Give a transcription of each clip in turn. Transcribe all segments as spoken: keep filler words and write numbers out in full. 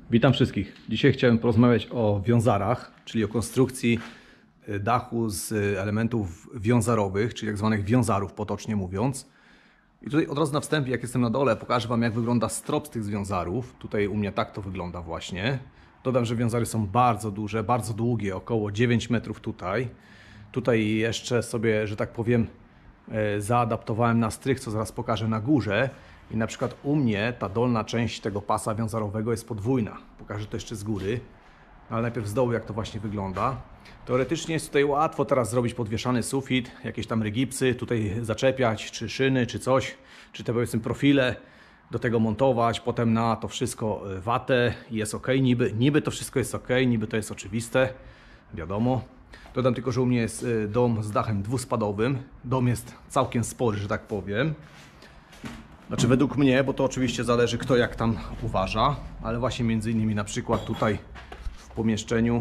Witam wszystkich. Dzisiaj chciałem porozmawiać o wiązarach, czyli o konstrukcji dachu z elementów wiązarowych, czyli tak zwanych wiązarów, potocznie mówiąc. I tutaj od razu na wstępie, jak jestem na dole, pokażę Wam, jak wygląda strop z tych wiązarów. Tutaj u mnie tak to wygląda właśnie. Dodam, że wiązary są bardzo duże, bardzo długie, około dziewięć metrów tutaj. Tutaj jeszcze sobie, że tak powiem, zaadaptowałem na strych, co zaraz pokażę na górze. I na przykład u mnie ta dolna część tego pasa wiązarowego jest podwójna. Pokażę to jeszcze z góry, ale najpierw z dołu, jak to właśnie wygląda. Teoretycznie jest tutaj łatwo teraz zrobić podwieszany sufit, jakieś tam rygipsy, tutaj zaczepiać, czy szyny, czy coś, czy te powiedzmy profile, do tego montować, potem na to wszystko watę i jest ok, niby, niby to wszystko jest ok, niby to jest oczywiste, wiadomo. Dodam tylko, że u mnie jest dom z dachem dwuspadowym, dom jest całkiem spory, że tak powiem. Znaczy według mnie, bo to oczywiście zależy kto jak tam uważa, ale właśnie między innymi na przykład tutaj w pomieszczeniu,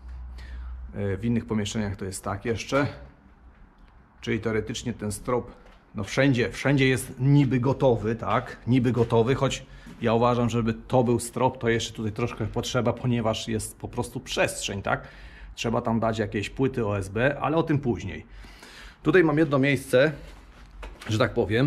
w innych pomieszczeniach to jest tak jeszcze, czyli teoretycznie ten strop, no wszędzie, wszędzie jest niby gotowy, tak, niby gotowy, choć ja uważam, żeby to był strop, to jeszcze tutaj troszkę potrzeba, ponieważ jest po prostu przestrzeń, tak, trzeba tam dać jakieś płyty O S B, ale o tym później. Tutaj mam jedno miejsce, że tak powiem,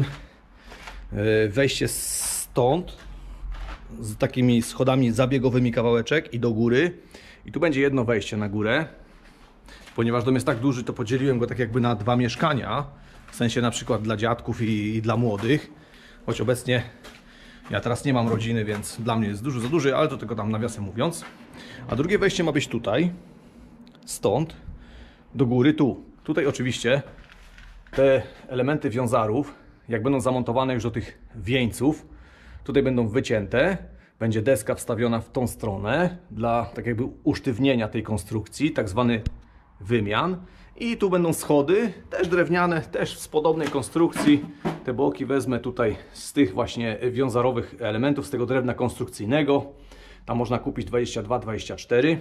wejście stąd z takimi schodami zabiegowymi kawałeczek i do góry, i tu będzie jedno wejście na górę. Ponieważ dom jest tak duży, to podzieliłem go tak jakby na dwa mieszkania, w sensie na przykład dla dziadków i, i dla młodych, choć obecnie ja teraz nie mam rodziny, więc dla mnie jest dużo za duży, ale to tylko tam nawiasem mówiąc. A drugie wejście ma być tutaj, stąd do góry, tu. Tutaj oczywiście te elementy wiązarów, jak będą zamontowane już do tych wieńców, tutaj będą wycięte, będzie deska wstawiona w tą stronę dla tak jakby usztywnienia tej konstrukcji, tak zwany wymian. I tu będą schody, też drewniane, też z podobnej konstrukcji. Te boki wezmę tutaj z tych właśnie wiązarowych elementów, z tego drewna konstrukcyjnego. Tam można kupić dwadzieścia dwa dwadzieścia cztery.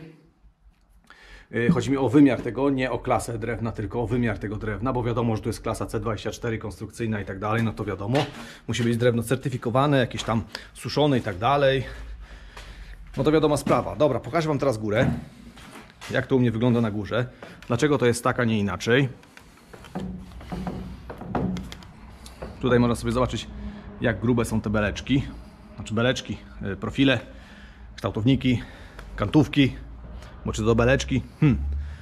Chodzi mi o wymiar tego, nie o klasę drewna, tylko o wymiar tego drewna, bo wiadomo, że to jest klasa C dwadzieścia cztery konstrukcyjna i tak dalej, no to wiadomo. Musi być drewno certyfikowane, jakieś tam suszone i tak dalej. No to wiadoma sprawa. Dobra, pokażę Wam teraz górę. Jak to u mnie wygląda na górze. Dlaczego to jest tak, a nie inaczej. Tutaj można sobie zobaczyć, jak grube są te beleczki. Znaczy beleczki, profile, kształtowniki, kantówki, bo czy to beleczki. Hmm.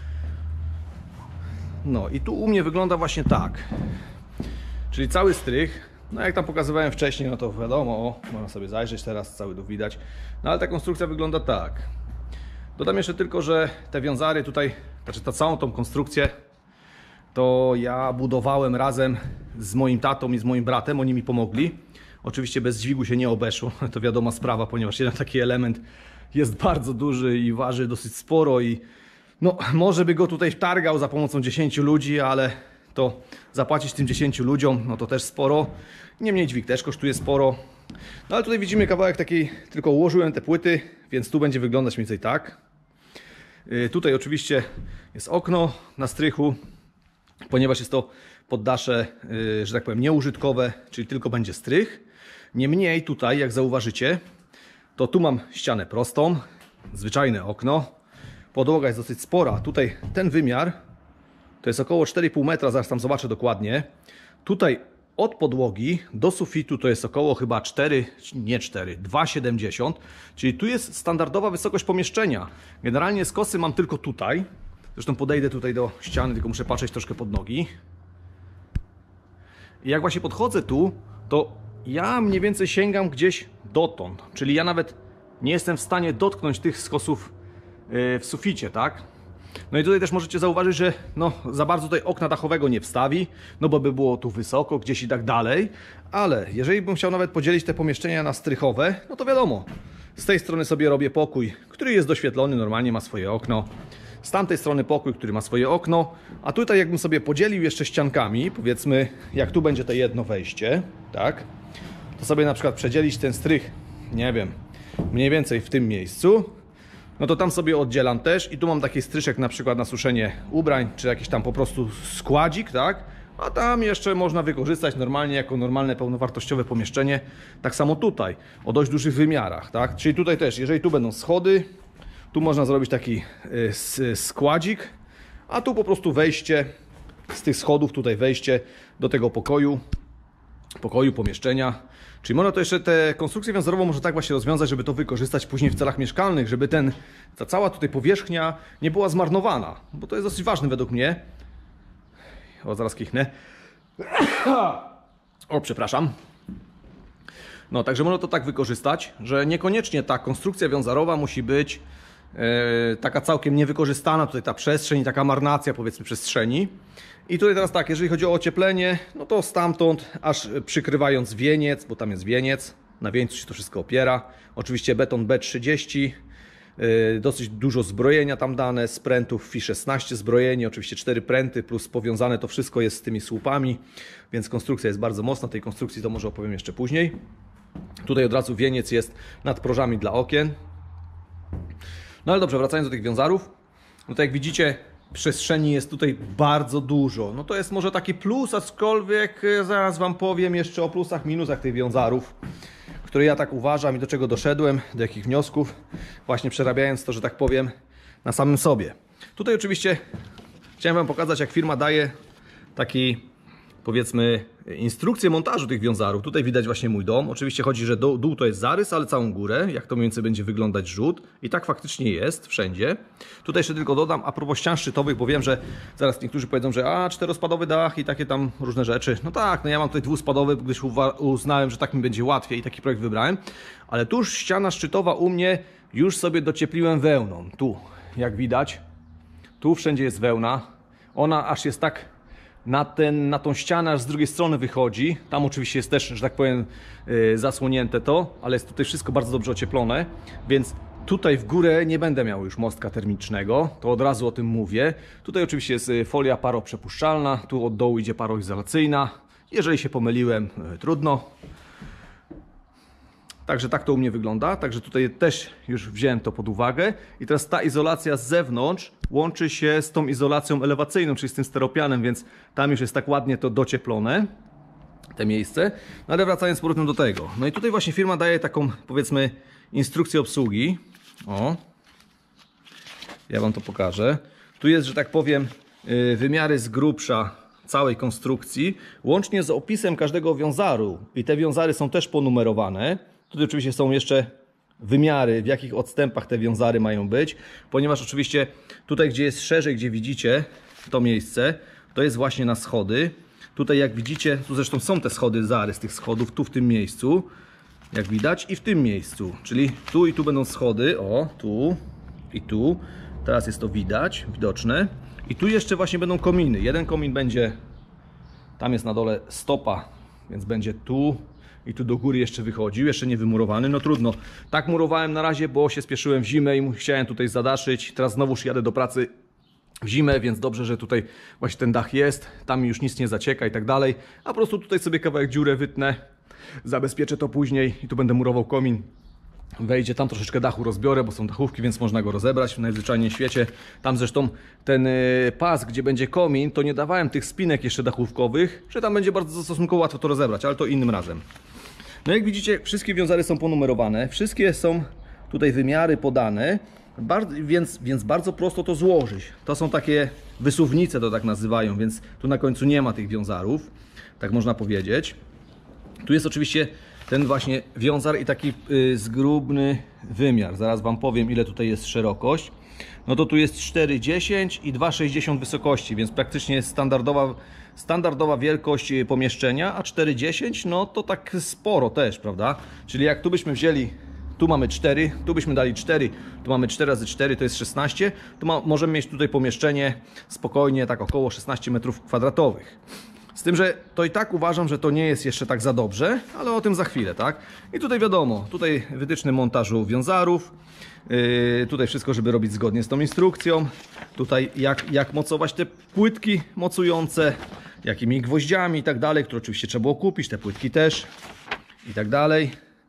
No i tu u mnie wygląda właśnie tak. Czyli cały strych, no jak tam pokazywałem wcześniej, no to wiadomo, o, można sobie zajrzeć teraz, cały dół widać. No ale ta konstrukcja wygląda tak. Dodam jeszcze tylko, że te wiązary tutaj, znaczy ta całą tą konstrukcję, to ja budowałem razem z moim tatą i z moim bratem, oni mi pomogli. Oczywiście bez dźwigu się nie obeszło, to wiadoma sprawa, ponieważ jeden taki element jest bardzo duży i waży dosyć sporo i no może by go tutaj wtargał za pomocą dziesięciu ludzi, ale to zapłacić tym dziesięciu ludziom, no to też sporo. Niemniej dźwig też kosztuje sporo. No ale tutaj widzimy kawałek takiej, tylko ułożyłem te płyty, więc tu będzie wyglądać mniej więcej tak. Yy, tutaj oczywiście jest okno na strychu, ponieważ jest to poddasze, yy, że tak powiem, nieużytkowe, czyli tylko będzie strych. Niemniej tutaj, jak zauważycie, to tu mam ścianę prostą, zwyczajne okno. Podłoga jest dosyć spora. Tutaj ten wymiar to jest około cztery i pół metra, zaraz tam zobaczę dokładnie. Tutaj od podłogi do sufitu to jest około chyba cztery, nie cztery, dwa siedemdziesiąt, czyli tu jest standardowa wysokość pomieszczenia. Generalnie skosy mam tylko tutaj. Zresztą podejdę tutaj do ściany, tylko muszę patrzeć troszkę pod nogi. I jak właśnie podchodzę tu, to ja mniej więcej sięgam gdzieś dotąd. Czyli ja nawet nie jestem w stanie dotknąć tych skosów w suficie, tak? No i tutaj też możecie zauważyć, że no, za bardzo tutaj okna dachowego nie wstawi, no bo by było tu wysoko, gdzieś i tak dalej. Ale jeżeli bym chciał nawet podzielić te pomieszczenia na strychowe, no to wiadomo, z tej strony sobie robię pokój, który jest doświetlony, normalnie ma swoje okno. Z tamtej strony pokój, który ma swoje okno. A tutaj jakbym sobie podzielił jeszcze ściankami, powiedzmy, jak tu będzie to jedno wejście, tak? To sobie na przykład przedzielić ten strych, nie wiem, mniej więcej w tym miejscu. No to tam sobie oddzielam też i tu mam taki stryszek na przykład na suszenie ubrań, czy jakiś tam po prostu składzik, tak? a tam jeszcze można wykorzystać normalnie jako normalne, pełnowartościowe pomieszczenie. Tak samo tutaj, o dość dużych wymiarach, tak? Czyli tutaj też, jeżeli tu będą schody, tu można zrobić taki składzik, a tu po prostu wejście z tych schodów, tutaj wejście do tego pokoju, pokoju, pomieszczenia. Czyli można to jeszcze tę konstrukcję wiązarową może tak właśnie rozwiązać, żeby to wykorzystać później w celach mieszkalnych, żeby ten, ta cała tutaj powierzchnia nie była zmarnowana, bo to jest dosyć ważne według mnie. O, zaraz kichnę. O, przepraszam. No, także można to tak wykorzystać, że niekoniecznie ta konstrukcja wiązarowa musi być e, taka całkiem niewykorzystana, tutaj ta przestrzeń, taka marnacja powiedzmy przestrzeni. I tutaj teraz tak, jeżeli chodzi o ocieplenie, no to stamtąd, aż przykrywając wieniec, bo tam jest wieniec, na wieńcu się to wszystko opiera. Oczywiście beton B trzydzieści, yy, dosyć dużo zbrojenia tam dane, z prętów F I szesnaście zbrojenie, oczywiście cztery pręty, plus powiązane to wszystko jest z tymi słupami, więc konstrukcja jest bardzo mocna, tej konstrukcji to może opowiem jeszcze później. Tutaj od razu wieniec jest nad prożami dla okien. No ale dobrze, wracając do tych wiązarów, no to jak widzicie, przestrzeni jest tutaj bardzo dużo. No to jest może taki plus, aczkolwiek zaraz Wam powiem jeszcze o plusach, minusach tych wiązarów, które ja tak uważam i do czego doszedłem, do jakich wniosków, właśnie przerabiając to, że tak powiem, na samym sobie. Tutaj oczywiście chciałem Wam pokazać, jak firma daje taki, powiedzmy, instrukcję montażu tych wiązarów. Tutaj widać właśnie mój dom. Oczywiście chodzi, że dół, dół to jest zarys, ale całą górę, jak to mniej więcej będzie wyglądać rzut. I tak faktycznie jest wszędzie. Tutaj jeszcze tylko dodam a propos ścian szczytowych, bo wiem, że zaraz niektórzy powiedzą, że a czterospadowy dach i takie tam różne rzeczy. No tak, no ja mam tutaj dwuspadowy, gdyż uznałem, że tak mi będzie łatwiej i taki projekt wybrałem. Ale tuż ściana szczytowa u mnie już sobie dociepliłem wełną. Tu, jak widać, tu wszędzie jest wełna. Ona aż jest tak na, ten, na tą ścianę aż z drugiej strony wychodzi. Tam oczywiście jest też, że tak powiem, yy, zasłonięte to, ale jest tutaj wszystko bardzo dobrze ocieplone, więc tutaj w górę nie będę miał już mostka termicznego, to od razu o tym mówię. Tutaj oczywiście jest folia paroprzepuszczalna, tu od dołu idzie paroizolacyjna. Jeżeli się pomyliłem, yy, trudno. Także tak to u mnie wygląda, także tutaj też już wziąłem to pod uwagę. I teraz ta izolacja z zewnątrz łączy się z tą izolacją elewacyjną, czyli z tym steropianem, więc tam już jest tak ładnie to docieplone, te miejsce. No ale wracając z powrotem do tego. No i tutaj właśnie firma daje taką, powiedzmy, instrukcję obsługi. O, ja Wam to pokażę. Tu jest, że tak powiem, wymiary z grubsza całej konstrukcji, łącznie z opisem każdego wiązaru. I te wiązary są też ponumerowane. Tutaj oczywiście są jeszcze wymiary, w jakich odstępach te wiązary mają być, ponieważ oczywiście tutaj, gdzie jest szerzej, gdzie widzicie to miejsce, to jest właśnie na schody. Tutaj jak widzicie, tu zresztą są te schody, zarys tych schodów, tu w tym miejscu, jak widać, i w tym miejscu, czyli tu i tu będą schody, o, tu i tu, teraz jest to widać, widoczne. I tu jeszcze właśnie będą kominy. Jeden komin będzie, tam jest na dole stopa, więc będzie tu i tu do góry jeszcze wychodził, jeszcze nie wymurowany. No trudno, tak murowałem na razie, bo się spieszyłem w zimę i chciałem tutaj zadaszyć. Teraz znowuż jadę do pracy w zimę, więc dobrze, że tutaj właśnie ten dach jest. Tam już nic nie zacieka i tak dalej. A po prostu tutaj sobie kawałek dziurę wytnę, zabezpieczę to później i tu będę murował komin. Wejdzie, tam troszeczkę dachu rozbiorę, bo są dachówki, więc można go rozebrać w najzwyczajniej w świecie. Tam zresztą ten pas, gdzie będzie komin, to nie dawałem tych spinek jeszcze dachówkowych, że tam będzie bardzo stosunkowo łatwo to rozebrać, ale to innym razem. No jak widzicie, wszystkie wiązary są ponumerowane, wszystkie są tutaj wymiary podane, więc, więc bardzo prosto to złożyć. To są takie wysuwnice, to tak nazywają, więc tu na końcu nie ma tych wiązarów, tak można powiedzieć. Tu jest oczywiście ten właśnie wiązar i taki y, zgrubny wymiar. Zaraz Wam powiem, ile tutaj jest szerokość. No to tu jest cztery dziesięć i dwa sześćdziesiąt wysokości, więc praktycznie jest standardowa, standardowa wielkość pomieszczenia, a cztery dziesięć no to tak sporo też, prawda? Czyli jak tu byśmy wzięli, tu mamy cztery, tu byśmy dali cztery, tu mamy cztery razy cztery, to jest szesnaście, to ma, możemy mieć tutaj pomieszczenie spokojnie tak około szesnaście metrów kwadratowych. Z tym, że to i tak uważam, że to nie jest jeszcze tak za dobrze, ale o tym za chwilę, tak? I tutaj wiadomo, tutaj wytyczne montażu wiązarów, yy, tutaj wszystko, żeby robić zgodnie z tą instrukcją, tutaj jak, jak mocować te płytki mocujące, jakimi gwoździami i tak dalej, które oczywiście trzeba było kupić, te płytki też i tak dalej.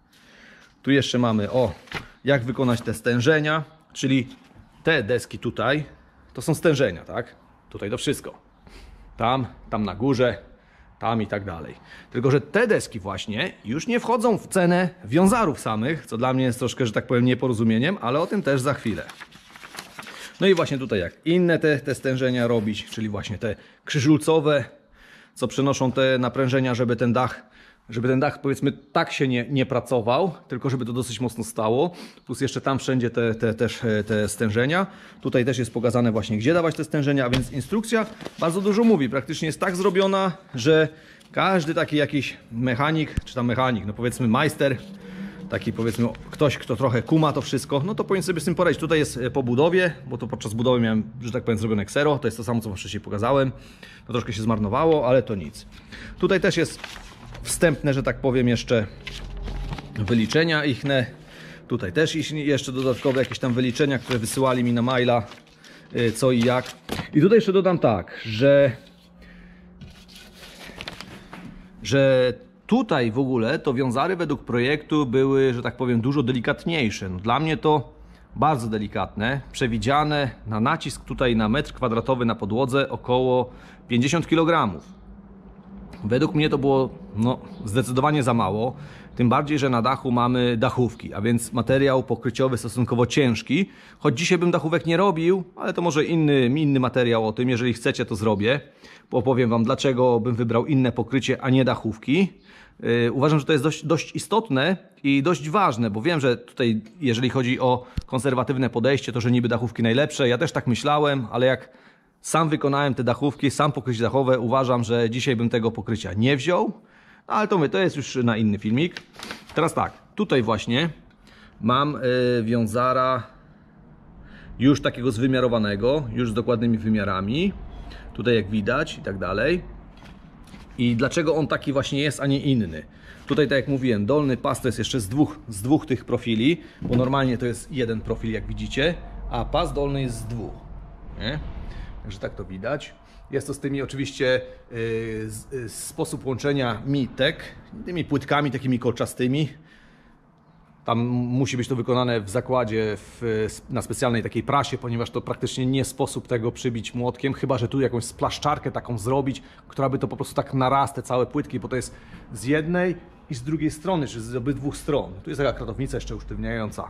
Tu jeszcze mamy, o, jak wykonać te stężenia, czyli te deski tutaj, to są stężenia, tak? Tutaj to wszystko. tam, tam na górze, tam i tak dalej. Tylko że te deski właśnie już nie wchodzą w cenę wiązarów samych, co dla mnie jest troszkę, że tak powiem, nieporozumieniem, ale o tym też za chwilę. No i właśnie tutaj jak inne te, te stężenia robić, czyli właśnie te krzyżulcowe, co przenoszą te naprężenia, żeby ten dach, żeby ten dach powiedzmy tak się nie, nie pracował, tylko żeby to dosyć mocno stało. Plus jeszcze tam wszędzie te, te, też te stężenia. Tutaj też jest pokazane właśnie, gdzie dawać te stężenia, a więc instrukcja bardzo dużo mówi. Praktycznie jest tak zrobiona, że każdy taki jakiś mechanik, czy tam mechanik, no powiedzmy majster, taki powiedzmy ktoś, kto trochę kuma to wszystko, no to powinien sobie z tym poradzić. Tutaj jest po budowie, bo to podczas budowy miałem, że tak powiem, zrobione ksero. To jest to samo, co wam wcześniej pokazałem. To troszkę się zmarnowało, ale to nic. Tutaj też jest wstępne, że tak powiem, jeszcze wyliczenia ichne. Tutaj też jeszcze dodatkowe jakieś tam wyliczenia, które wysyłali mi na maila, co i jak. I tutaj jeszcze dodam tak, że że tutaj w ogóle to wiązary według projektu były, że tak powiem, dużo delikatniejsze. No, dla mnie to bardzo delikatne, przewidziane na nacisk tutaj na metr kwadratowy na podłodze około pięćdziesiąt kilogramów. Według mnie to było no, zdecydowanie za mało, tym bardziej, że na dachu mamy dachówki, a więc materiał pokryciowy stosunkowo ciężki. Choć dzisiaj bym dachówek nie robił, ale to może inny, inny materiał o tym, jeżeli chcecie to zrobię. Opowiem wam, dlaczego bym wybrał inne pokrycie, a nie dachówki. Yy, uważam, że to jest dość, dość istotne i dość ważne, bo wiem, że tutaj jeżeli chodzi o konserwatywne podejście, to że niby dachówki najlepsze, ja też tak myślałem, ale jak sam wykonałem te dachówki, sam pokrycie dachowe, uważam, że dzisiaj bym tego pokrycia nie wziął. No, ale to my, to jest już na inny filmik. Teraz tak, tutaj właśnie mam yy, wiązara już takiego zwymiarowanego, już z dokładnymi wymiarami. Tutaj jak widać i tak dalej. I dlaczego on taki właśnie jest, a nie inny? Tutaj, tak jak mówiłem, dolny pas to jest jeszcze z dwóch, z dwóch tych profili, bo normalnie to jest jeden profil, jak widzicie, a pas dolny jest z dwóch. Nie? Także tak to widać. Jest to z tymi oczywiście yy, z, yy, sposób łączenia mitek, tymi płytkami takimi kolczastymi. Tam musi być to wykonane w zakładzie w, na specjalnej takiej prasie, ponieważ to praktycznie nie sposób tego przybić młotkiem, chyba że tu jakąś splaszczarkę taką zrobić, która by to po prostu tak naraz te całe płytki, bo to jest z jednej i z drugiej strony, czy z obydwu stron. Tu jest taka kratownica jeszcze usztywniająca.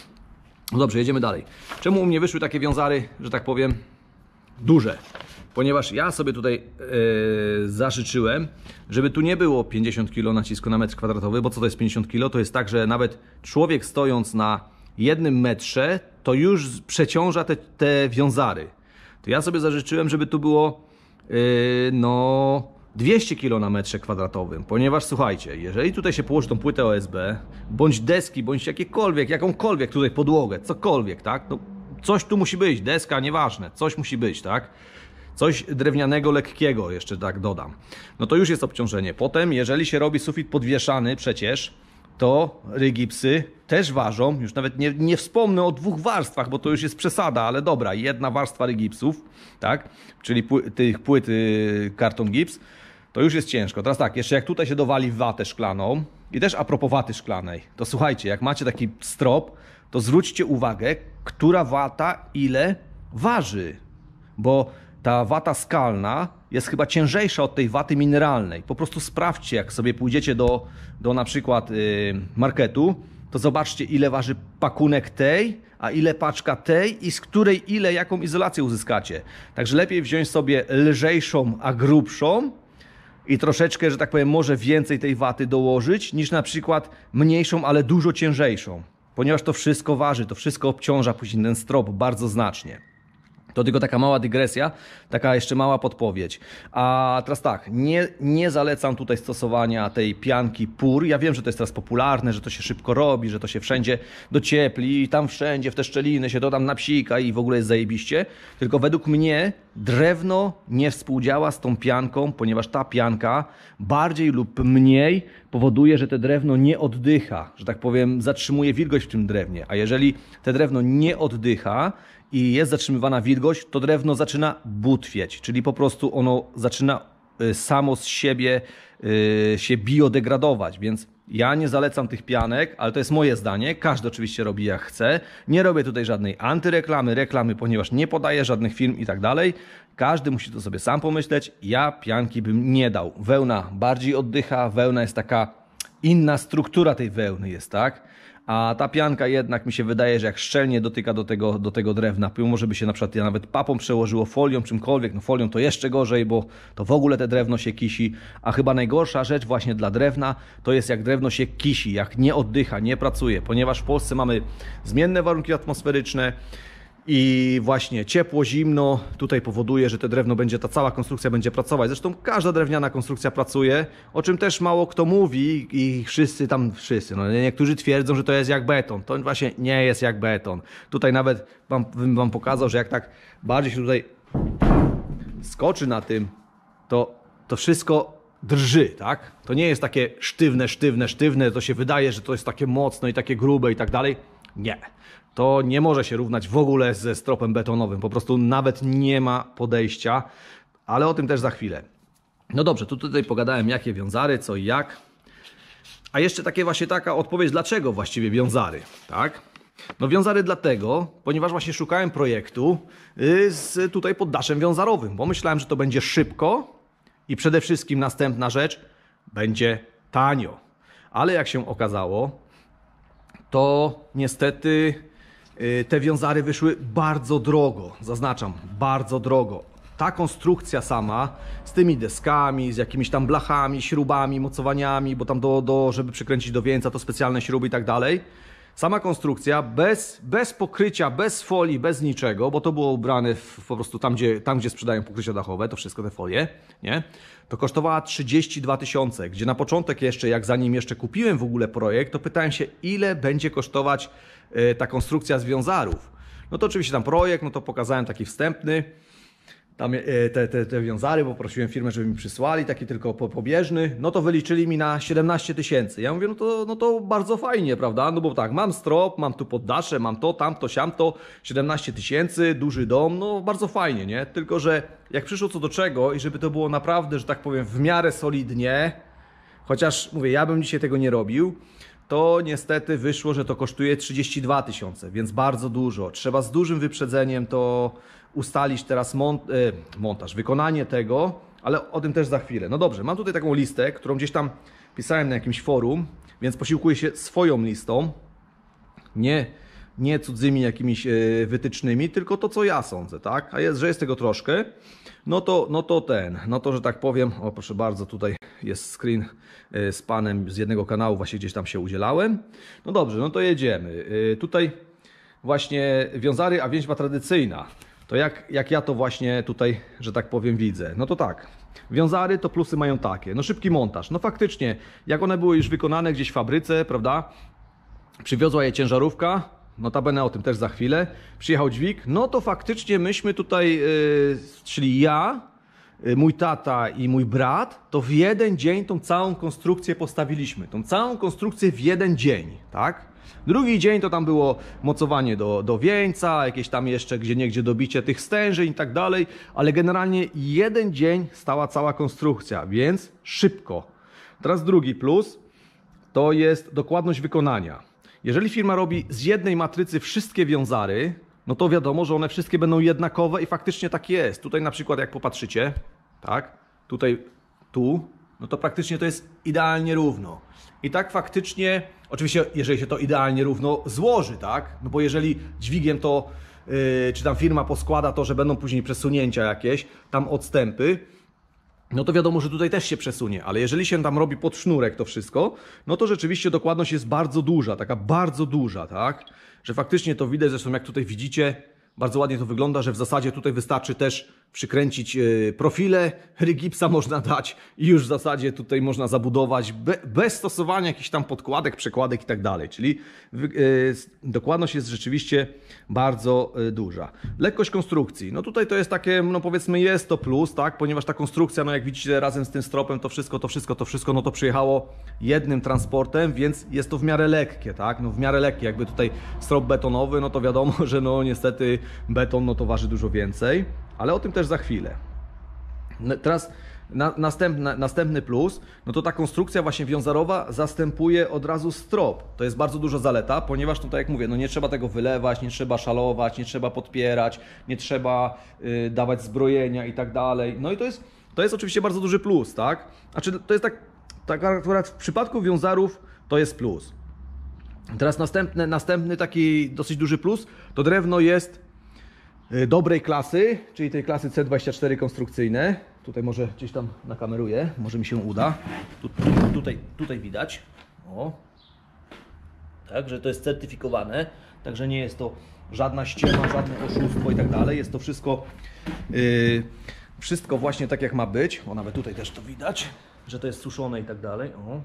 No dobrze, jedziemy dalej. Czemu u mnie wyszły takie wiązary, że tak powiem, duże? Ponieważ ja sobie tutaj yy, zażyczyłem, żeby tu nie było pięćdziesiąt kilo nacisku na metr kwadratowy, bo co to jest pięćdziesiąt kilo? To jest tak, że nawet człowiek stojąc na jednym metrze, to już przeciąża te, te wiązary. To ja sobie zażyczyłem, żeby tu było yy, no dwieście kilo na metrze kwadratowym, ponieważ słuchajcie, jeżeli tutaj się położy tą płytę O S B, bądź deski, bądź jakiekolwiek, jakąkolwiek tutaj podłogę, cokolwiek, tak? No, coś tu musi być, deska, nieważne, coś musi być, tak? Coś drewnianego, lekkiego, jeszcze tak dodam. No to już jest obciążenie. Potem, jeżeli się robi sufit podwieszany przecież, to rygipsy też ważą. Już nawet nie, nie wspomnę o dwóch warstwach, bo to już jest przesada, ale dobra, jedna warstwa rygipsów, tak? Czyli pły, tych płyt y, karton gips, to już jest ciężko. Teraz tak, jeszcze jak tutaj się dowali watę szklaną i też a propos waty szklanej, to słuchajcie, jak macie taki strop, to zwróćcie uwagę, która wata ile waży, bo ta wata skalna jest chyba ciężejsza od tej waty mineralnej. Po prostu sprawdźcie, jak sobie pójdziecie do, do na przykład yy, marketu, to zobaczcie, ile waży pakunek tej, a ile paczka tej i z której ile jaką izolację uzyskacie. Także lepiej wziąć sobie lżejszą, a grubszą i troszeczkę, że tak powiem, może więcej tej waty dołożyć, niż na przykład mniejszą, ale dużo ciężejszą. Ponieważ to wszystko waży, to wszystko obciąża później ten strop bardzo znacznie. To tylko taka mała dygresja, taka jeszcze mała podpowiedź. A teraz tak, nie, nie zalecam tutaj stosowania tej pianki Pur. Ja wiem, że to jest teraz popularne, że to się szybko robi, że to się wszędzie dociepli i tam wszędzie w te szczeliny się to tam napsika i w ogóle jest zajebiście. Tylko według mnie drewno nie współdziała z tą pianką, ponieważ ta pianka bardziej lub mniej powoduje, że te drewno nie oddycha, że tak powiem, zatrzymuje wilgoć w tym drewnie. A jeżeli te drewno nie oddycha i jest zatrzymywana wilgoć, to drewno zaczyna butwieć, czyli po prostu ono zaczyna samo z siebie się biodegradować, więc Ja nie zalecam tych pianek, ale to jest moje zdanie. Każdy oczywiście robi jak chce. Nie robię tutaj żadnej antyreklamy, reklamy, ponieważ nie podaję żadnych firm i tak dalej. Każdy musi to sobie sam pomyśleć. Ja pianki bym nie dał. Wełna bardziej oddycha, wełna jest taka, inna struktura tej wełny jest, tak? A ta pianka jednak mi się wydaje, że jak szczelnie dotyka do tego, do tego drewna, pomimo żeby się na przykład nawet papą przełożyło, folią, czymkolwiek, no folią to jeszcze gorzej, bo to w ogóle te drewno się kisi, a chyba najgorsza rzecz właśnie dla drewna to jest jak drewno się kisi, jak nie oddycha, nie pracuje, ponieważ w Polsce mamy zmienne warunki atmosferyczne i właśnie ciepło, zimno tutaj powoduje, że to drewno będzie, ta cała konstrukcja będzie pracować. Zresztą każda drewniana konstrukcja pracuje, o czym też mało kto mówi i wszyscy tam, wszyscy, no niektórzy twierdzą, że to jest jak beton. To właśnie nie jest jak beton. Tutaj nawet wam, bym wam pokazał, że jak tak bardziej się tutaj skoczy na tym, to, to wszystko drży, tak? To nie jest takie sztywne, sztywne, sztywne, to się wydaje, że to jest takie mocno i takie grube i tak dalej. Nie. To nie może się równać w ogóle ze stropem betonowym. Po prostu nawet nie ma podejścia, ale o tym też za chwilę. No dobrze, tu tutaj pogadałem jakie wiązary, co i jak. A jeszcze takie właśnie taka odpowiedź, dlaczego właściwie wiązary, tak? No wiązary dlatego, ponieważ właśnie szukałem projektu z tutaj poddaszem wiązarowym, bo myślałem, że to będzie szybko i przede wszystkim następna rzecz, będzie tanio. Ale jak się okazało, to niestety te wiązary wyszły bardzo drogo, zaznaczam, bardzo drogo. Ta konstrukcja sama z tymi deskami, z jakimiś tam blachami, śrubami, mocowaniami, bo tam do, do żeby przykręcić do wieńca to specjalne śruby i tak dalej. Sama konstrukcja bez, bez pokrycia, bez folii, bez niczego, bo to było ubrane w, po prostu tam gdzie, tam, gdzie sprzedają pokrycia dachowe, to wszystko te folie, nie? To kosztowała trzydzieści dwa tysiące, gdzie na początek jeszcze, jak zanim jeszcze kupiłem w ogóle projekt, to pytałem się, ile będzie kosztować y, ta konstrukcja z wiązarów. No to oczywiście tam projekt, no to pokazałem taki wstępny, tam te, te, te wiązary, bo prosiłem firmę, żeby mi przysłali, taki tylko pobieżny, no to wyliczyli mi na siedemnaście tysięcy. Ja mówię, no to, no to bardzo fajnie, prawda? No bo tak, mam strop, mam tu poddasze, mam to, tamto, siamto, siedemnaście tysięcy, duży dom, no bardzo fajnie, nie? Tylko, że jak przyszło co do czego i żeby to było naprawdę, że tak powiem, w miarę solidnie, chociaż mówię, ja bym dzisiaj tego nie robił, to niestety wyszło, że to kosztuje trzydzieści dwa tysiące, więc bardzo dużo. Trzeba z dużym wyprzedzeniem to ustalić teraz mont e, montaż, wykonanie tego, ale o tym też za chwilę. No dobrze, mam tutaj taką listę, którą gdzieś tam pisałem na jakimś forum, więc posiłkuję się swoją listą, nie, nie cudzymi jakimiś e, wytycznymi, tylko to, co ja sądzę, tak? A jest, że jest tego troszkę, no to, no to ten, no to, że tak powiem, o proszę bardzo, tutaj jest screen e, z panem z jednego kanału, właśnie gdzieś tam się udzielałem. No dobrze, no to jedziemy. E, tutaj właśnie wiązary, a więźba tradycyjna. To jak, jak ja to właśnie tutaj, że tak powiem, widzę? No to tak, wiązary to plusy mają takie, no szybki montaż, no faktycznie, jak one były już wykonane gdzieś w fabryce, prawda, przywiozła je ciężarówka, notabene o tym też za chwilę, przyjechał dźwig, no to faktycznie myśmy tutaj, yy, czyli ja, yy, mój tata i mój brat, to w jeden dzień tą całą konstrukcję postawiliśmy, tą całą konstrukcję w jeden dzień, tak? Drugi dzień to tam było mocowanie do, do wieńca, jakieś tam jeszcze gdzieniegdzie dobicie tych stężeń i tak dalej, ale generalnie jeden dzień stała cała konstrukcja, więc szybko. Teraz drugi plus to jest dokładność wykonania. Jeżeli firma robi z jednej matrycy wszystkie wiązary, no to wiadomo, że one wszystkie będą jednakowe i faktycznie tak jest. Tutaj na przykład jak popatrzycie, tak, tutaj, tu, no to praktycznie to jest idealnie równo. I tak faktycznie, oczywiście jeżeli się to idealnie równo złoży, tak? No bo jeżeli dźwigiem to, yy, czy tam firma poskłada to, że będą później przesunięcia jakieś, tam odstępy, no to wiadomo, że tutaj też się przesunie, ale jeżeli się tam robi pod sznurek to wszystko, no to rzeczywiście dokładność jest bardzo duża, taka bardzo duża, tak? Że faktycznie to widać, zresztą jak tutaj widzicie, bardzo ładnie to wygląda, że w zasadzie tutaj wystarczy też przykręcić profile, rygipsa można dać i już w zasadzie tutaj można zabudować be, bez stosowania jakichś tam podkładek, przekładek i tak dalej. Czyli yy, dokładność jest rzeczywiście bardzo yy, duża. Lekkość konstrukcji. No tutaj to jest takie, no powiedzmy jest to plus, tak, ponieważ ta konstrukcja, no jak widzicie razem z tym stropem to wszystko, to wszystko, to wszystko, no to przyjechało jednym transportem, więc jest to w miarę lekkie, tak, no w miarę lekkie, jakby tutaj strop betonowy, no to wiadomo, że no niestety beton no to waży dużo więcej, ale o tym też za chwilę. Teraz Na, następna, następny plus, no to ta konstrukcja właśnie wiązarowa zastępuje od razu strop. To jest bardzo duża zaleta, ponieważ no tak jak mówię, no nie trzeba tego wylewać, nie trzeba szalować, nie trzeba podpierać, nie trzeba y, dawać zbrojenia i tak dalej. No i to jest, to jest oczywiście bardzo duży plus, tak? Znaczy to jest tak, tak akurat w przypadku wiązarów to jest plus. Teraz następny, następny taki dosyć duży plus, to drewno jest dobrej klasy, czyli tej klasy C dwadzieścia cztery konstrukcyjne. Tutaj może gdzieś tam nakameruję, może mi się uda. Tu, tutaj, tutaj widać. O. Także to jest certyfikowane, także nie jest to żadna ściema, żadne oszustwo i tak dalej. Jest to wszystko, yy, wszystko właśnie tak jak ma być. O, nawet tutaj też to widać, że to jest suszone i tak dalej. O.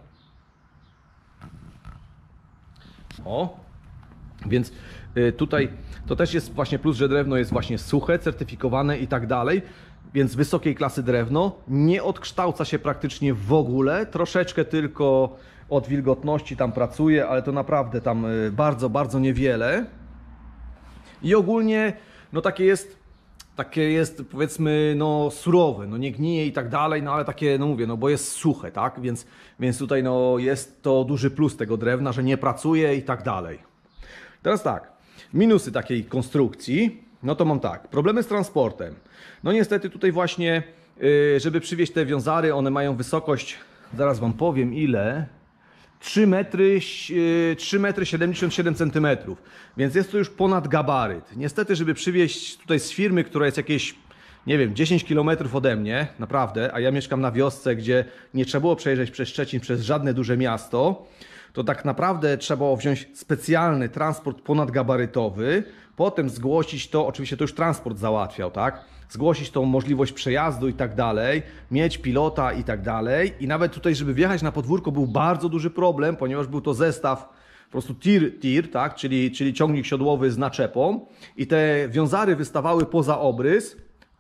O. Więc y, tutaj to też jest właśnie plus, że drewno jest właśnie suche, certyfikowane i tak dalej. Więc wysokiej klasy drewno nie odkształca się praktycznie w ogóle. Troszeczkę tylko od wilgotności tam pracuje, ale to naprawdę tam y, bardzo, bardzo niewiele. I ogólnie no takie jest, takie jest powiedzmy no surowe, no nie gnije i tak dalej, no ale takie no mówię, no bo jest suche, tak? Więc, więc tutaj no jest to duży plus tego drewna, że nie pracuje i tak dalej. Teraz tak, minusy takiej konstrukcji, no to mam tak, problemy z transportem. No niestety tutaj właśnie, żeby przywieźć te wiązary, one mają wysokość, zaraz wam powiem ile, trzy metry, trzy metry siedemdziesiąt siedem centymetrów, więc jest to już ponad gabaryt. Niestety, żeby przywieźć tutaj z firmy, która jest jakieś, nie wiem, dziesięć kilometrów ode mnie, naprawdę, a ja mieszkam na wiosce, gdzie nie trzeba było przejeżdżać przez Szczecin, przez żadne duże miasto, to tak naprawdę trzeba było wziąć specjalny transport ponadgabarytowy, potem zgłosić to, oczywiście to już transport załatwiał, tak? Zgłosić tą możliwość przejazdu i tak dalej, mieć pilota i tak dalej. I nawet tutaj, żeby wjechać na podwórko, był bardzo duży problem, ponieważ był to zestaw po prostu tir, tir, tak? Czyli, czyli ciągnik siodłowy z naczepą i te wiązary wystawały poza obrys.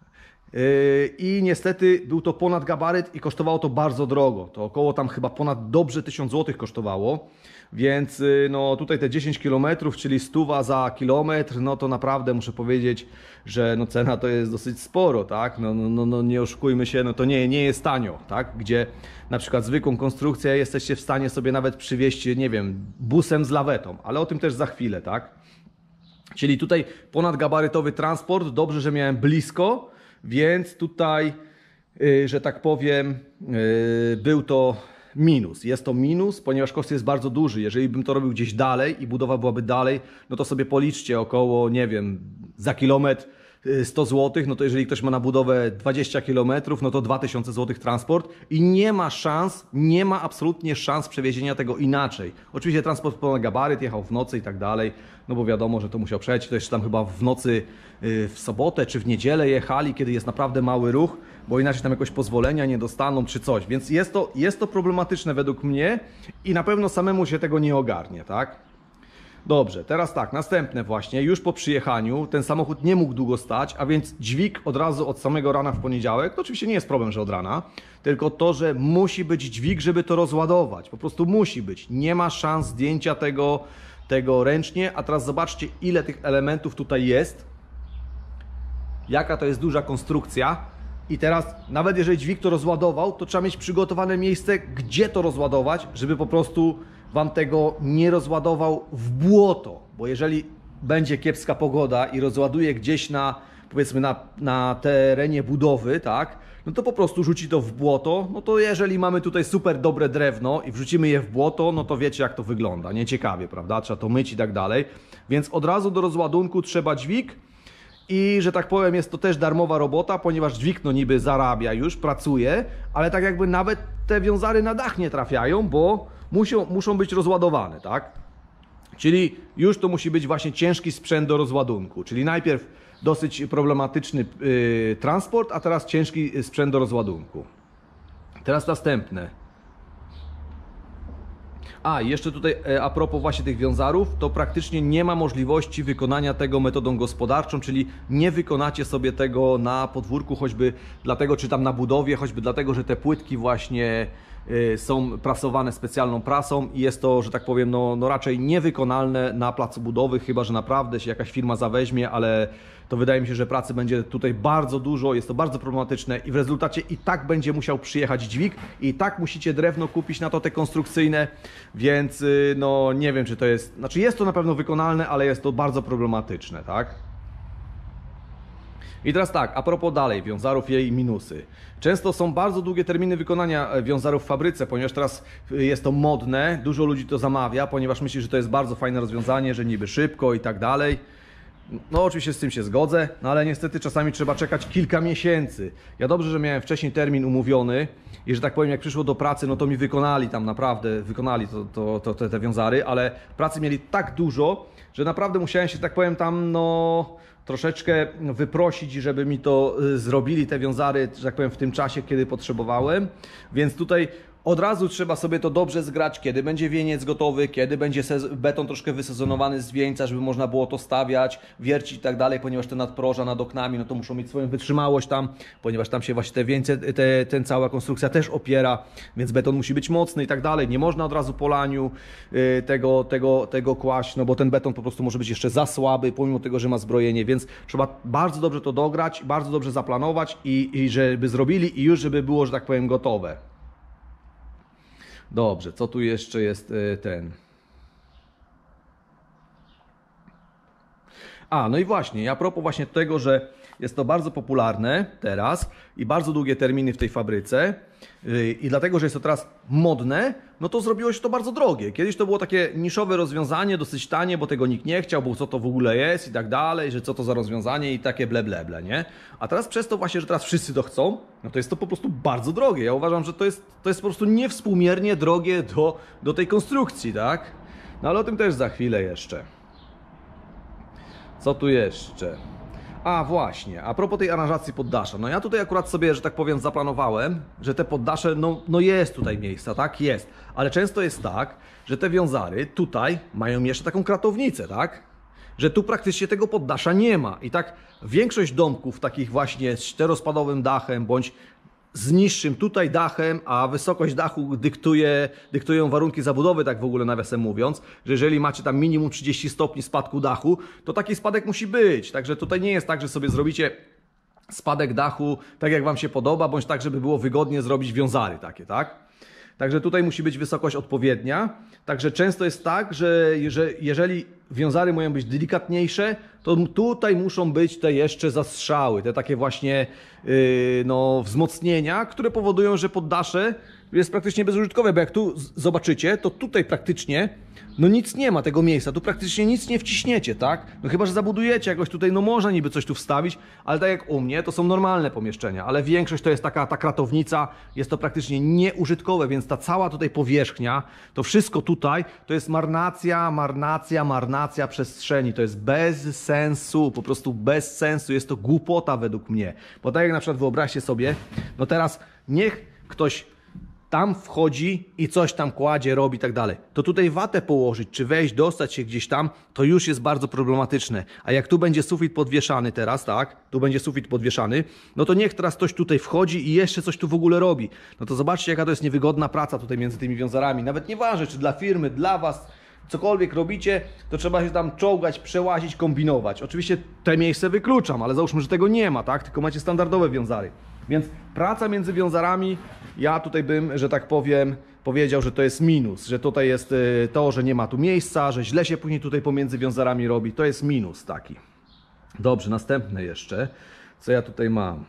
I niestety był to ponad gabaryt i kosztowało to bardzo drogo. To około tam chyba ponad dobrze tysiąc złotych kosztowało. Więc no tutaj te dziesięć kilometrów, czyli stuwa za kilometr, no to naprawdę muszę powiedzieć, że no cena to jest dosyć sporo, tak? No, no, no, no nie oszukujmy się, no to nie, nie jest tanio, tak? Gdzie na przykład zwykłą konstrukcję jesteście w stanie sobie nawet przywieźć, nie wiem, busem z lawetą, ale o tym też za chwilę, tak? Czyli tutaj ponadgabarytowy transport, dobrze, że miałem blisko. Więc tutaj, że tak powiem, był to minus. Jest to minus, ponieważ koszt jest bardzo duży. Jeżeli bym to robił gdzieś dalej i budowa byłaby dalej, no to sobie policzcie około, nie wiem, za kilometr sto złotych, no to jeżeli ktoś ma na budowę dwadzieścia kilometrów, no to dwa tysiące złotych transport i nie ma szans, nie ma absolutnie szans przewiezienia tego inaczej. Oczywiście transport ponad gabaryt, jechał w nocy i tak dalej, no bo wiadomo, że to musiał przejść, to jeszcze tam chyba w nocy w sobotę czy w niedzielę jechali, kiedy jest naprawdę mały ruch, bo inaczej tam jakoś pozwolenia nie dostaną czy coś, więc jest to, jest to problematyczne według mnie i na pewno samemu się tego nie ogarnie, tak? Dobrze, teraz tak, następne właśnie, już po przyjechaniu ten samochód nie mógł długo stać, a więc dźwig od razu od samego rana w poniedziałek, to oczywiście nie jest problem, że od rana, tylko to, że musi być dźwig, żeby to rozładować, po prostu musi być, nie ma szans zdjęcia tego, tego ręcznie, a teraz zobaczcie, ile tych elementów tutaj jest, jaka to jest duża konstrukcja i teraz nawet jeżeli dźwig to rozładował, to trzeba mieć przygotowane miejsce, gdzie to rozładować, żeby po prostu Wam tego nie rozładował w błoto, bo jeżeli będzie kiepska pogoda i rozładuje gdzieś na, powiedzmy na, na terenie budowy, tak, no to po prostu rzuci to w błoto, no to jeżeli mamy tutaj super dobre drewno i wrzucimy je w błoto, no to wiecie jak to wygląda, nieciekawie, prawda, trzeba to myć i tak dalej, więc od razu do rozładunku trzeba dźwig i, że tak powiem, jest to też darmowa robota, ponieważ dźwig no niby zarabia już, pracuje, ale tak jakby nawet te wiązary na dach nie trafiają, bo Muszą, muszą być rozładowane, tak? Czyli już to musi być właśnie ciężki sprzęt do rozładunku. Czyli najpierw dosyć problematyczny yy, transport, a teraz ciężki sprzęt do rozładunku. Teraz następne. A, jeszcze tutaj a propos właśnie tych wiązarów, to praktycznie nie ma możliwości wykonania tego metodą gospodarczą, czyli nie wykonacie sobie tego na podwórku, choćby dlatego, czy tam na budowie, choćby dlatego, że te płytki właśnie są prasowane specjalną prasą i jest to, że tak powiem, no, no raczej niewykonalne na placu budowy, chyba że naprawdę się jakaś firma zaweźmie, ale to wydaje mi się, że pracy będzie tutaj bardzo dużo, jest to bardzo problematyczne i w rezultacie i tak będzie musiał przyjechać dźwig i tak musicie drewno kupić na to te konstrukcyjne, więc no nie wiem, czy to jest, znaczy jest to na pewno wykonalne, ale jest to bardzo problematyczne, tak? I teraz tak, a propos dalej, wiązarów i jej minusy. Często są bardzo długie terminy wykonania wiązarów w fabryce, ponieważ teraz jest to modne, dużo ludzi to zamawia, ponieważ myśli, że to jest bardzo fajne rozwiązanie, że niby szybko i tak dalej. No oczywiście z tym się zgodzę, no ale niestety czasami trzeba czekać kilka miesięcy. Ja dobrze, że miałem wcześniej termin umówiony i że tak powiem, jak przyszło do pracy, no to mi wykonali tam naprawdę, wykonali to, to, to, te, te wiązary, ale pracy mieli tak dużo, że naprawdę musiałem się, tak powiem, tam no troszeczkę wyprosić, żeby mi to zrobili, te wiązary, że tak powiem, w tym czasie, kiedy potrzebowałem, więc tutaj od razu trzeba sobie to dobrze zgrać, kiedy będzie wieniec gotowy, kiedy będzie beton troszkę wysezonowany z wieńca, żeby można było to stawiać, wiercić i tak dalej, ponieważ te nadproża nad oknami, no to muszą mieć swoją wytrzymałość tam, ponieważ tam się właśnie te wieńce, te, ten cała konstrukcja też opiera, więc beton musi być mocny i tak dalej. Nie można od razu po laniu y, tego, tego, tego kłaść, no bo ten beton po prostu może być jeszcze za słaby, pomimo tego, że ma zbrojenie, więc trzeba bardzo dobrze to dograć, bardzo dobrze zaplanować i, i żeby zrobili i już żeby było, że tak powiem, gotowe. Dobrze, co tu jeszcze jest ten? A, no i właśnie, a propos właśnie tego, że jest to bardzo popularne teraz i bardzo długie terminy w tej fabryce i dlatego, że jest to teraz modne, no to zrobiło się to bardzo drogie. Kiedyś to było takie niszowe rozwiązanie, dosyć tanie, bo tego nikt nie chciał, bo co to w ogóle jest i tak dalej, że co to za rozwiązanie i takie ble, ble, ble, nie? A teraz przez to właśnie, że teraz wszyscy to chcą, no to jest to po prostu bardzo drogie. Ja uważam, że to jest, to jest po prostu niewspółmiernie drogie do, do tej konstrukcji, tak? No ale o tym też za chwilę jeszcze. Co tu jeszcze? A właśnie, a propos tej aranżacji poddasza, no ja tutaj akurat sobie, że tak powiem, zaplanowałem, że te poddasze, no, no jest tutaj miejsca, tak? Jest, ale często jest tak, że te wiązary tutaj mają jeszcze taką kratownicę, tak? Że tu praktycznie tego poddasza nie ma i tak większość domków takich właśnie z czterospadowym dachem, bądź z niższym tutaj dachem, a wysokość dachu dyktuje, dyktują warunki zabudowy, tak w ogóle nawiasem mówiąc, że jeżeli macie tam minimum trzydzieści stopni spadku dachu, to taki spadek musi być. Także tutaj nie jest tak, że sobie zrobicie spadek dachu tak jak Wam się podoba, bądź tak, żeby było wygodnie zrobić wiązary takie, tak? Także tutaj musi być wysokość odpowiednia. Także często jest tak, że jeżeli wiązary mają być delikatniejsze, to tutaj muszą być te jeszcze zastrzały, te takie właśnie yy, no, wzmocnienia, które powodują, że poddasze jest praktycznie bezużytkowe, bo jak tu zobaczycie, to tutaj praktycznie no nic nie ma tego miejsca, tu praktycznie nic nie wciśniecie, tak? No chyba że zabudujecie jakoś tutaj, no można niby coś tu wstawić, ale tak jak u mnie, to są normalne pomieszczenia, ale większość to jest taka ta kratownica, jest to praktycznie nieużytkowe, więc ta cała tutaj powierzchnia, to wszystko tutaj, to jest marnacja, marnacja, marnacja przestrzeni, to jest bez sensu, po prostu bez sensu, jest to głupota według mnie, bo tak jak na przykład wyobraźcie sobie, no teraz niech ktoś tam wchodzi i coś tam kładzie, robi i tak dalej. To tutaj watę położyć, czy wejść, dostać się gdzieś tam, to już jest bardzo problematyczne. A jak tu będzie sufit podwieszany teraz, tak, tu będzie sufit podwieszany, no to niech teraz ktoś tutaj wchodzi i jeszcze coś tu w ogóle robi. No to zobaczcie, jaka to jest niewygodna praca tutaj między tymi wiązarami. Nawet nieważne, czy dla firmy, dla Was, cokolwiek robicie, to trzeba się tam czołgać, przełazić, kombinować. Oczywiście te miejsce wykluczam, ale załóżmy, że tego nie ma, tak, tylko macie standardowe wiązary. Więc praca między wiązarami, ja tutaj bym, że tak powiem, powiedział, że to jest minus, że tutaj jest to, że nie ma tu miejsca, że źle się później tutaj pomiędzy wiązarami robi, to jest minus taki. Dobrze, następne jeszcze, co ja tutaj mam.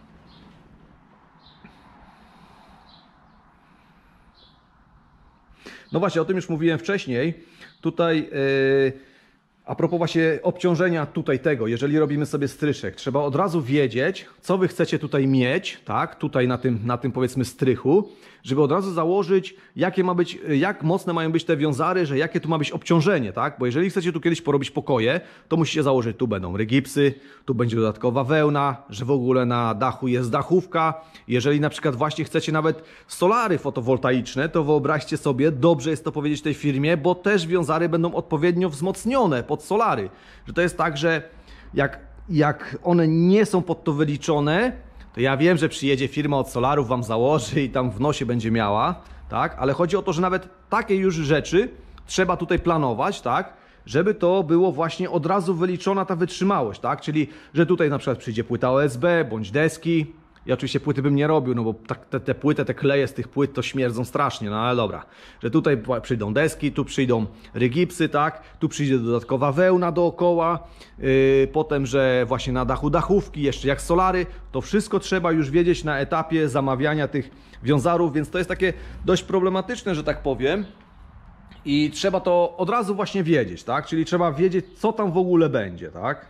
No właśnie, o tym już mówiłem wcześniej, tutaj... Yy, A propos właśnie obciążenia tutaj tego, jeżeli robimy sobie stryszek, trzeba od razu wiedzieć, co Wy chcecie tutaj mieć, tak, tutaj na tym, na tym powiedzmy strychu, żeby od razu założyć, jakie ma być, jak mocne mają być te wiązary, że jakie tu ma być obciążenie, tak, bo jeżeli chcecie tu kiedyś porobić pokoje, to musicie założyć, tu będą rygipsy, tu będzie dodatkowa wełna, że w ogóle na dachu jest dachówka. Jeżeli na przykład właśnie chcecie nawet solary fotowoltaiczne, to wyobraźcie sobie, dobrze jest to powiedzieć tej firmie, bo też wiązary będą odpowiednio wzmocnione pod solary, że to jest tak, że jak, jak one nie są pod to wyliczone, to ja wiem, że przyjedzie firma od solarów, Wam założy i tam w nosie będzie miała, tak? Ale chodzi o to, że nawet takie już rzeczy trzeba tutaj planować, tak? Żeby to było właśnie od razu wyliczona ta wytrzymałość, tak? Czyli, że tutaj na przykład przyjdzie płyta O S B bądź deski. Ja oczywiście płyty bym nie robił, no bo tak, te, te płyty, te kleje z tych płyt to śmierdzą strasznie, no ale dobra. Że tutaj przyjdą deski, tu przyjdą rygipsy, tak? Tu przyjdzie dodatkowa wełna dookoła, yy, potem, że właśnie na dachu dachówki, jeszcze jak solary, to wszystko trzeba już wiedzieć na etapie zamawiania tych wiązarów, więc to jest takie dość problematyczne, że tak powiem. I trzeba to od razu właśnie wiedzieć, tak? Czyli trzeba wiedzieć, co tam w ogóle będzie, tak?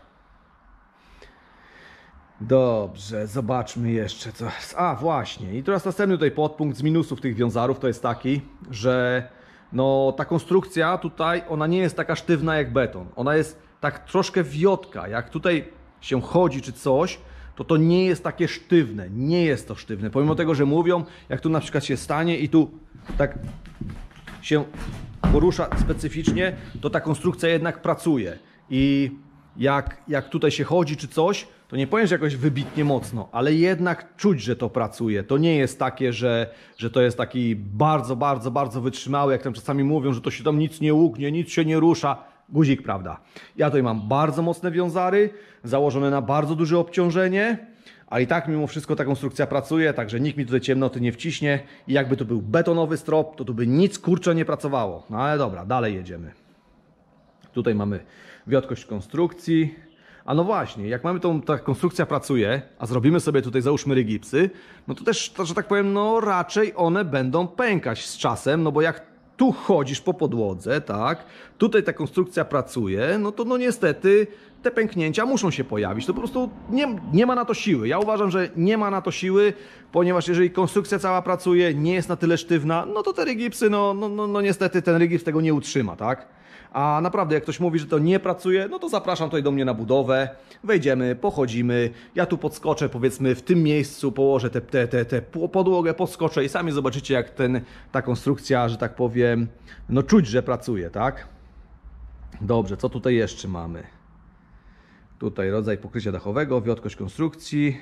Dobrze, zobaczmy jeszcze co. A, właśnie. I teraz następny tutaj podpunkt z minusów tych wiązarów to jest taki, że no ta konstrukcja tutaj, ona nie jest taka sztywna jak beton. Ona jest tak troszkę wiotka. Jak tutaj się chodzi czy coś, to to nie jest takie sztywne. Nie jest to sztywne. Pomimo tego, że mówią, jak tu na przykład się stanie i tu tak się porusza specyficznie, to ta konstrukcja jednak pracuje. I jak, jak tutaj się chodzi czy coś, to nie powiem, że jakoś wybitnie mocno, ale jednak czuć, że to pracuje. To nie jest takie, że, że to jest taki bardzo, bardzo, bardzo wytrzymały, jak tam czasami mówią, że to się tam nic nie ługnie, nic się nie rusza. Guzik, prawda. Ja tutaj mam bardzo mocne wiązary, założone na bardzo duże obciążenie, ale i tak mimo wszystko ta konstrukcja pracuje, także nikt mi tutaj ciemnoty nie wciśnie i jakby to był betonowy strop, to tu by nic kurczę nie pracowało. No ale dobra, dalej jedziemy. Tutaj mamy wiotkość konstrukcji. A no właśnie, jak mamy tą, ta konstrukcja pracuje, a zrobimy sobie tutaj załóżmy rygipsy, no to też, to, że tak powiem, no raczej one będą pękać z czasem, no bo jak tu chodzisz po podłodze, tak, tutaj ta konstrukcja pracuje, no to no niestety te pęknięcia muszą się pojawić, to po prostu nie, nie ma na to siły. Ja uważam, że nie ma na to siły, ponieważ jeżeli konstrukcja cała pracuje, nie jest na tyle sztywna, no to te rygipsy, no, no, no, no niestety ten rygips tego nie utrzyma, tak. A naprawdę, jak ktoś mówi, że to nie pracuje, no to zapraszam tutaj do mnie na budowę, wejdziemy, pochodzimy, ja tu podskoczę, powiedzmy w tym miejscu, położę tę te, te, te podłogę, podskoczę i sami zobaczycie, jak ten, ta konstrukcja, że tak powiem, no czuć, że pracuje, tak? Dobrze, co tutaj jeszcze mamy? Tutaj rodzaj pokrycia dachowego, wiotkość konstrukcji.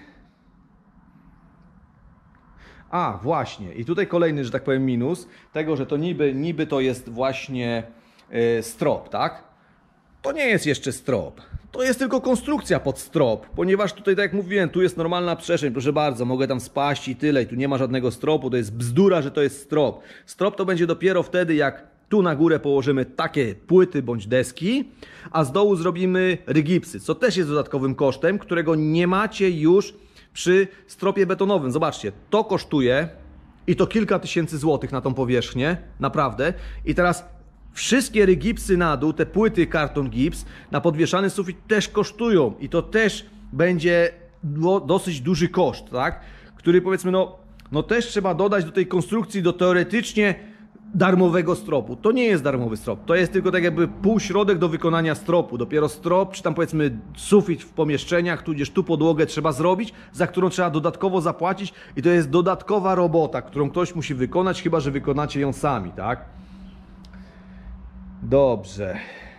A, właśnie, i tutaj kolejny, że tak powiem, minus tego, że to niby, niby to jest właśnie strop, tak? To nie jest jeszcze strop. To jest tylko konstrukcja pod strop, ponieważ tutaj, tak jak mówiłem, tu jest normalna przestrzeń, proszę bardzo, mogę tam spaść i tyle, i tu nie ma żadnego stropu, to jest bzdura, że to jest strop. Strop to będzie dopiero wtedy, jak tu na górę położymy takie płyty bądź deski, a z dołu zrobimy rygipsy, co też jest dodatkowym kosztem, którego nie macie już przy stropie betonowym. Zobaczcie, to kosztuje i to kilka tysięcy złotych na tą powierzchnię, naprawdę. I teraz wszystkie rygipsy na dół, te płyty karton gips na podwieszany sufit też kosztują i to też będzie dosyć duży koszt, tak? Który powiedzmy, no, no też trzeba dodać do tej konstrukcji, do teoretycznie darmowego stropu. To nie jest darmowy strop, to jest tylko tak jakby półśrodek do wykonania stropu. Dopiero strop, czy tam powiedzmy sufit w pomieszczeniach, tudzież tu podłogę trzeba zrobić, za którą trzeba dodatkowo zapłacić i to jest dodatkowa robota, którą ktoś musi wykonać, chyba że wykonacie ją sami, tak? Dobrze.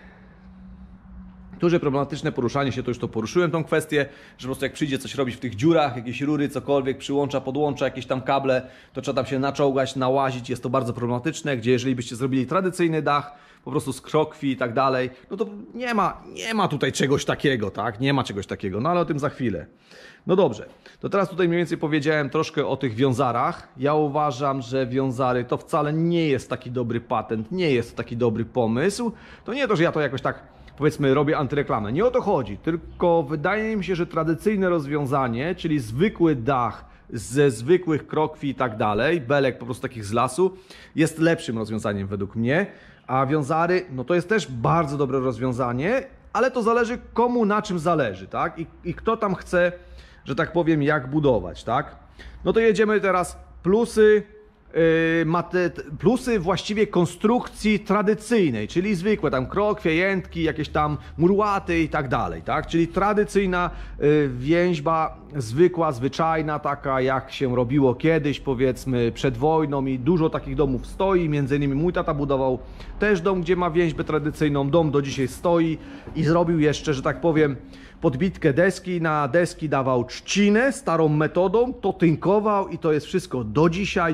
Duże problematyczne poruszanie się, to już to poruszyłem tą kwestię, że po prostu jak przyjdzie coś robić w tych dziurach, jakieś rury, cokolwiek, przyłącza, podłącza, jakieś tam kable, to trzeba tam się naczołgać, nałazić, jest to bardzo problematyczne, gdzie jeżeli byście zrobili tradycyjny dach, po prostu z krokwi i tak dalej, no to nie ma, nie ma tutaj czegoś takiego, tak? Nie ma czegoś takiego, no ale o tym za chwilę. No dobrze, to teraz tutaj mniej więcej powiedziałem troszkę o tych wiązarach. Ja uważam, że wiązary to wcale nie jest taki dobry patent, nie jest taki dobry pomysł. To nie to, że ja to jakoś tak, powiedzmy, robię antyreklamę. Nie o to chodzi, tylko wydaje mi się, że tradycyjne rozwiązanie, czyli zwykły dach ze zwykłych krokwi i tak dalej, belek po prostu takich z lasu, jest lepszym rozwiązaniem według mnie. A wiązary, no to jest też bardzo dobre rozwiązanie, ale to zależy komu na czym zależy, tak? I, i kto tam chce, że tak powiem, jak budować, tak? No to jedziemy teraz plusy, yy, mate, plusy właściwie konstrukcji tradycyjnej, czyli zwykłe tam krokwie, jętki, jakieś tam murłaty i tak dalej, tak? Czyli tradycyjna yy, więźba, zwykła, zwyczajna, taka jak się robiło kiedyś, powiedzmy przed wojną i dużo takich domów stoi, między innymi mój tata budował też dom, gdzie ma więźbę tradycyjną, dom do dzisiaj stoi i zrobił jeszcze, że tak powiem, podbitkę deski, na deski dawał trzcinę starą metodą, to tynkował i to jest wszystko do dzisiaj, trzyma się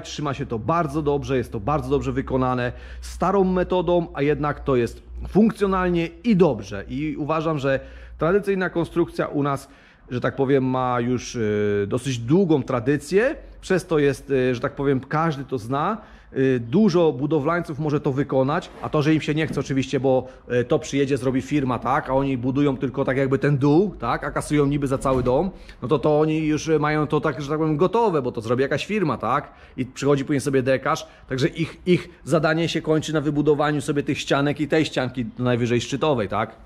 się to bardzo dobrze, jest to bardzo dobrze wykonane, starą metodą, a jednak to jest funkcjonalnie i dobrze. I uważam, że tradycyjna konstrukcja u nas, że tak powiem, ma już dosyć długą tradycję, przez to jest, że tak powiem, każdy to zna. Dużo budowlańców może to wykonać, a to, że im się nie chce oczywiście, bo to przyjedzie, zrobi firma, tak, a oni budują tylko tak jakby ten dół, tak, a kasują niby za cały dom, no to to oni już mają to tak, że tak powiem, gotowe, bo to zrobi jakaś firma, tak, i przychodzi później sobie dekarz, także ich, ich zadanie się kończy na wybudowaniu sobie tych ścianek i tej ścianki najwyżej szczytowej, tak.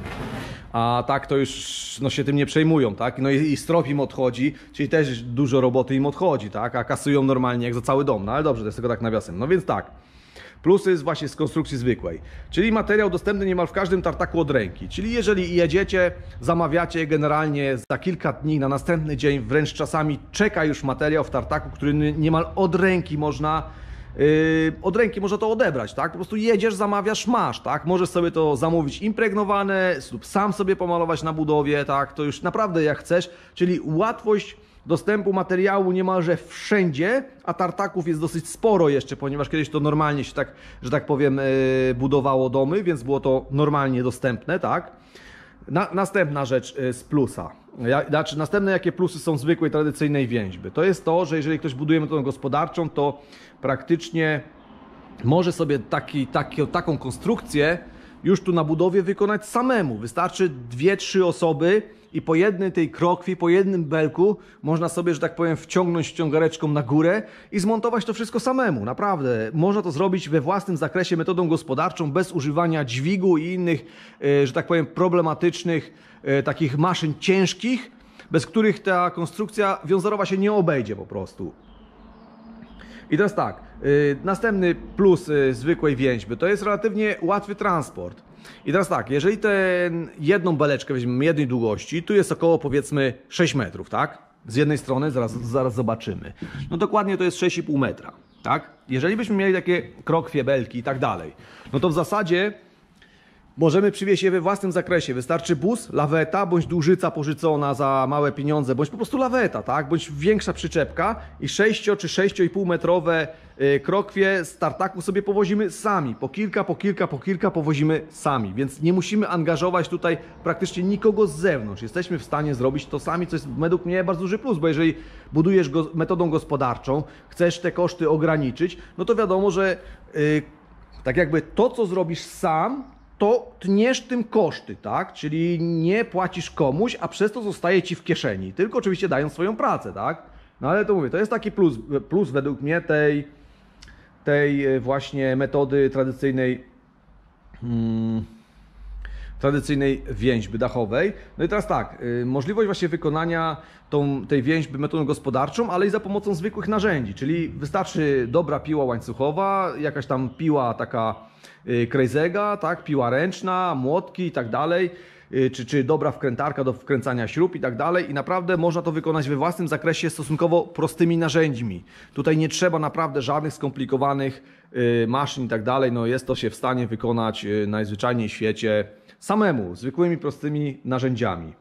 A tak to już no, się tym nie przejmują, tak? No i, i strop im odchodzi, czyli też dużo roboty im odchodzi, tak? A kasują normalnie jak za cały dom, no ale dobrze, to jest tylko tak nawiasem. No więc tak, plusy jest właśnie z konstrukcji zwykłej, czyli materiał dostępny niemal w każdym tartaku od ręki, czyli jeżeli jedziecie, zamawiacie generalnie za kilka dni, na następny dzień, wręcz czasami czeka już materiał w tartaku, który niemal od ręki można Yy, od ręki można to odebrać, tak? Po prostu jedziesz, zamawiasz, masz, tak? Możesz sobie to zamówić impregnowane lub sam sobie pomalować na budowie, tak? To już naprawdę jak chcesz, czyli łatwość dostępu materiału niemalże wszędzie, a tartaków jest dosyć sporo jeszcze, ponieważ kiedyś to normalnie się tak, że tak powiem, yy, budowało domy, więc było to normalnie dostępne, tak? Na, następna rzecz yy, z plusa. Ja, znaczy, następne jakie plusy są zwykłej, tradycyjnej więźby? To jest to, że jeżeli ktoś buduje metodą gospodarczą, to praktycznie może sobie taki, taki, taką konstrukcję już tu na budowie wykonać samemu. Wystarczy dwie, trzy osoby i po jednej tej krokwi, po jednym belku można sobie, że tak powiem, wciągnąć ściągareczką na górę i zmontować to wszystko samemu. Naprawdę. Można to zrobić we własnym zakresie metodą gospodarczą, bez używania dźwigu i innych, że tak powiem, problematycznych takich maszyn ciężkich, bez których ta konstrukcja wiązarowa się nie obejdzie po prostu. I teraz tak, yy, następny plus yy, zwykłej więźby to jest relatywnie łatwy transport. I teraz tak, jeżeli tę jedną beleczkę weźmiemy jednej długości, tu jest około powiedzmy sześć metrów, tak? Z jednej strony, zaraz, zaraz zobaczymy. No dokładnie to jest sześć i pół metra, tak? Jeżeli byśmy mieli takie krokwie, belki i tak dalej, no to w zasadzie możemy przywieźć je we własnym zakresie. Wystarczy bus, laweta, bądź dłużyca pożyczona za małe pieniądze, bądź po prostu laweta, tak? Bądź większa przyczepka i sześcio czy sześć i pół metrowe krokwie z tartaku sobie powozimy sami. Po kilka, po kilka, po kilka powozimy sami, więc nie musimy angażować tutaj praktycznie nikogo z zewnątrz. Jesteśmy w stanie zrobić to sami, co jest według mnie bardzo duży plus, bo jeżeli budujesz go metodą gospodarczą, chcesz te koszty ograniczyć, no to wiadomo, że yy, tak jakby to, co zrobisz sam, to tniesz tym koszty, tak? Czyli nie płacisz komuś, a przez to zostaje ci w kieszeni. Tylko oczywiście dając swoją pracę, tak? No ale to mówię, to jest taki plus, plus według mnie tej, tej właśnie metody tradycyjnej, hmm, tradycyjnej więźby dachowej. No i teraz tak, yy, możliwość właśnie wykonania tą, tej więźby metodą gospodarczą, ale i za pomocą zwykłych narzędzi, czyli wystarczy dobra piła łańcuchowa, jakaś tam piła taka Krejzega, tak, piła ręczna, młotki i tak dalej, czy, czy dobra wkrętarka do wkręcania śrub i tak dalej i naprawdę można to wykonać we własnym zakresie stosunkowo prostymi narzędziami. Tutaj nie trzeba naprawdę żadnych skomplikowanych maszyn i tak dalej, no jest to się w stanie wykonać najzwyczajniej w świecie samemu, zwykłymi prostymi narzędziami.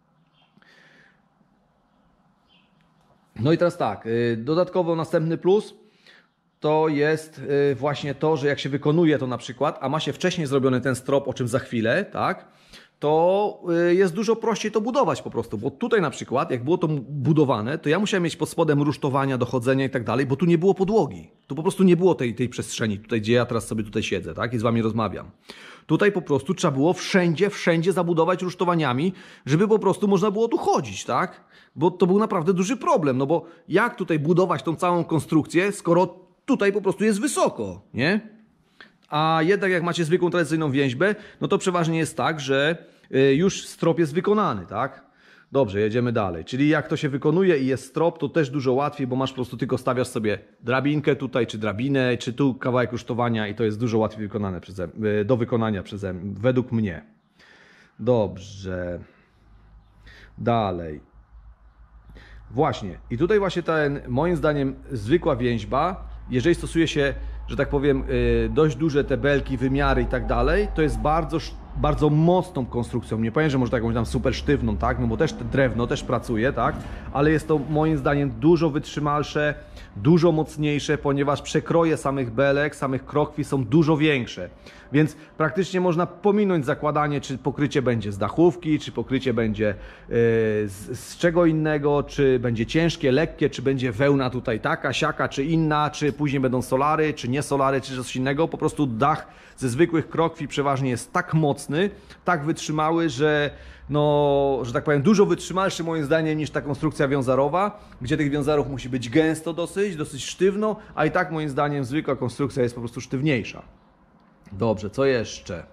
No i teraz tak, dodatkowo następny plus to jest właśnie to, że jak się wykonuje to na przykład, a ma się wcześniej zrobiony ten strop, o czym za chwilę, tak, to jest dużo prościej to budować po prostu, bo tutaj na przykład, jak było to budowane, to ja musiałem mieć pod spodem rusztowania, dochodzenia i tak dalej, bo tu nie było podłogi, tu po prostu nie było tej, tej przestrzeni, tutaj gdzie ja teraz sobie tutaj siedzę, tak, i z wami rozmawiam. Tutaj po prostu trzeba było wszędzie, wszędzie zabudować rusztowaniami, żeby po prostu można było tu chodzić, tak, bo to był naprawdę duży problem, no bo jak tutaj budować tą całą konstrukcję, skoro tutaj po prostu jest wysoko, nie? A jednak jak macie zwykłą tradycyjną więźbę, no to przeważnie jest tak, że już strop jest wykonany, tak? Dobrze, jedziemy dalej. Czyli jak to się wykonuje i jest strop, to też dużo łatwiej, bo masz po prostu tylko stawiasz sobie drabinkę tutaj, czy drabinę, czy tu kawałek rusztowania i to jest dużo łatwiej wykonane przeze, do wykonania przeze mnie, według mnie. Dobrze. Dalej. Właśnie. I tutaj właśnie ten, moim zdaniem, zwykła więźba, jeżeli stosuje się, że tak powiem, dość duże te belki, wymiary i tak dalej, to jest bardzo bardzo mocną konstrukcją. Nie powiem, że może jakąś tam super sztywną, tak? No bo też te drewno też pracuje, tak? Ale jest to moim zdaniem dużo wytrzymalsze, dużo mocniejsze, ponieważ przekroje samych belek, samych krokwi są dużo większe. Więc praktycznie można pominąć zakładanie, czy pokrycie będzie z dachówki, czy pokrycie będzie yy, z, z czego innego, czy będzie ciężkie, lekkie, czy będzie wełna tutaj taka, siaka, czy inna, czy później będą solary, czy nie solary, czy coś innego. Po prostu dach ze zwykłych krokwi przeważnie jest tak mocny, tak wytrzymały, że no, że tak powiem, dużo wytrzymalszy moim zdaniem niż ta konstrukcja wiązarowa, gdzie tych wiązarów musi być gęsto dosyć, dosyć sztywno, a i tak moim zdaniem zwykła konstrukcja jest po prostu sztywniejsza. Dobrze, co jeszcze?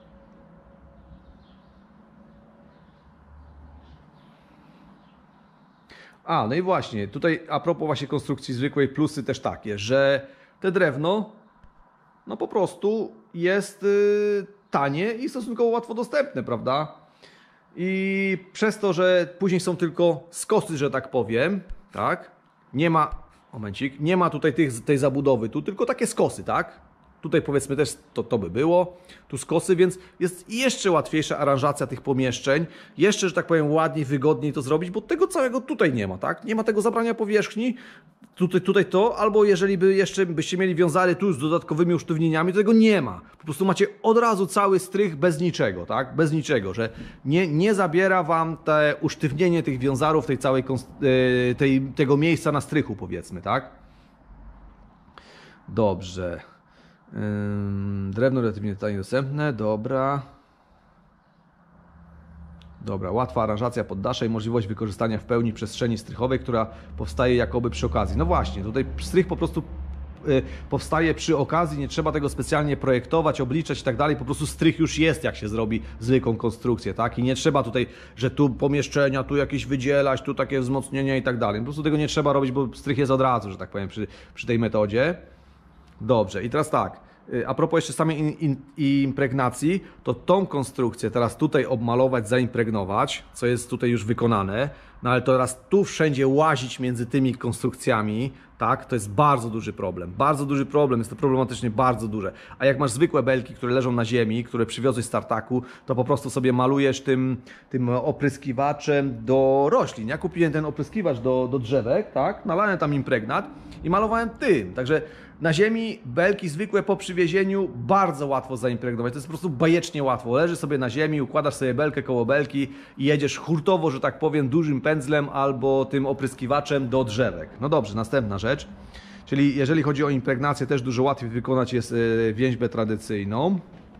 A, no i właśnie, tutaj a propos właśnie konstrukcji zwykłej, plusy też takie, że te drewno, no po prostu jest yy, tanie i stosunkowo łatwo dostępne, prawda? I przez to, że później są tylko skosy, że tak powiem, tak? Nie ma, momencik, nie ma tutaj tych, tej zabudowy, tu tylko takie skosy, tak? Tutaj powiedzmy też to, to by było, tu skosy, więc jest jeszcze łatwiejsza aranżacja tych pomieszczeń, jeszcze, że tak powiem, ładniej, wygodniej to zrobić, bo tego całego tutaj nie ma, tak? Nie ma tego zabrania powierzchni, tutaj, tutaj to, albo jeżeli by jeszcze byście mieli wiązary tu z dodatkowymi usztywnieniami, to tego nie ma. Po prostu macie od razu cały strych bez niczego, tak? Bez niczego, że nie, nie zabiera wam te usztywnienie tych wiązarów, tej całej, tej, tego miejsca na strychu, powiedzmy, tak? Dobrze. Drewno relatywnie tanie dostępne, dobra. Dobra, łatwa aranżacja poddasze i możliwość wykorzystania w pełni przestrzeni strychowej, która powstaje jakoby przy okazji. No właśnie, tutaj strych po prostu y, powstaje przy okazji, nie trzeba tego specjalnie projektować, obliczać i tak dalej, po prostu strych już jest, jak się zrobi zwykłą konstrukcję, tak? I nie trzeba tutaj, że tu pomieszczenia, tu jakieś wydzielać, tu takie wzmocnienia i tak dalej. Po prostu tego nie trzeba robić, bo strych jest od razu, że tak powiem, przy, przy tej metodzie. Dobrze, i teraz tak, a propos jeszcze samej in, in, impregnacji, to tą konstrukcję teraz tutaj obmalować, zaimpregnować, co jest tutaj już wykonane, no ale to teraz tu wszędzie łazić między tymi konstrukcjami, tak, to jest bardzo duży problem, bardzo duży problem, jest to problematycznie bardzo duże. A jak masz zwykłe belki, które leżą na ziemi, które przywiozłeś z tartaku, to po prostu sobie malujesz tym, tym opryskiwaczem do roślin. Ja kupiłem ten opryskiwacz do, do drzewek, tak, nalałem tam impregnat i malowałem tym, także na ziemi belki zwykłe po przywiezieniu bardzo łatwo zaimpregnować. To jest po prostu bajecznie łatwo. Leży sobie na ziemi, układasz sobie belkę koło belki i jedziesz hurtowo, że tak powiem, dużym pędzlem albo tym opryskiwaczem do drzewek. No dobrze, następna rzecz. Czyli jeżeli chodzi o impregnację, też dużo łatwiej wykonać jest więźbę tradycyjną.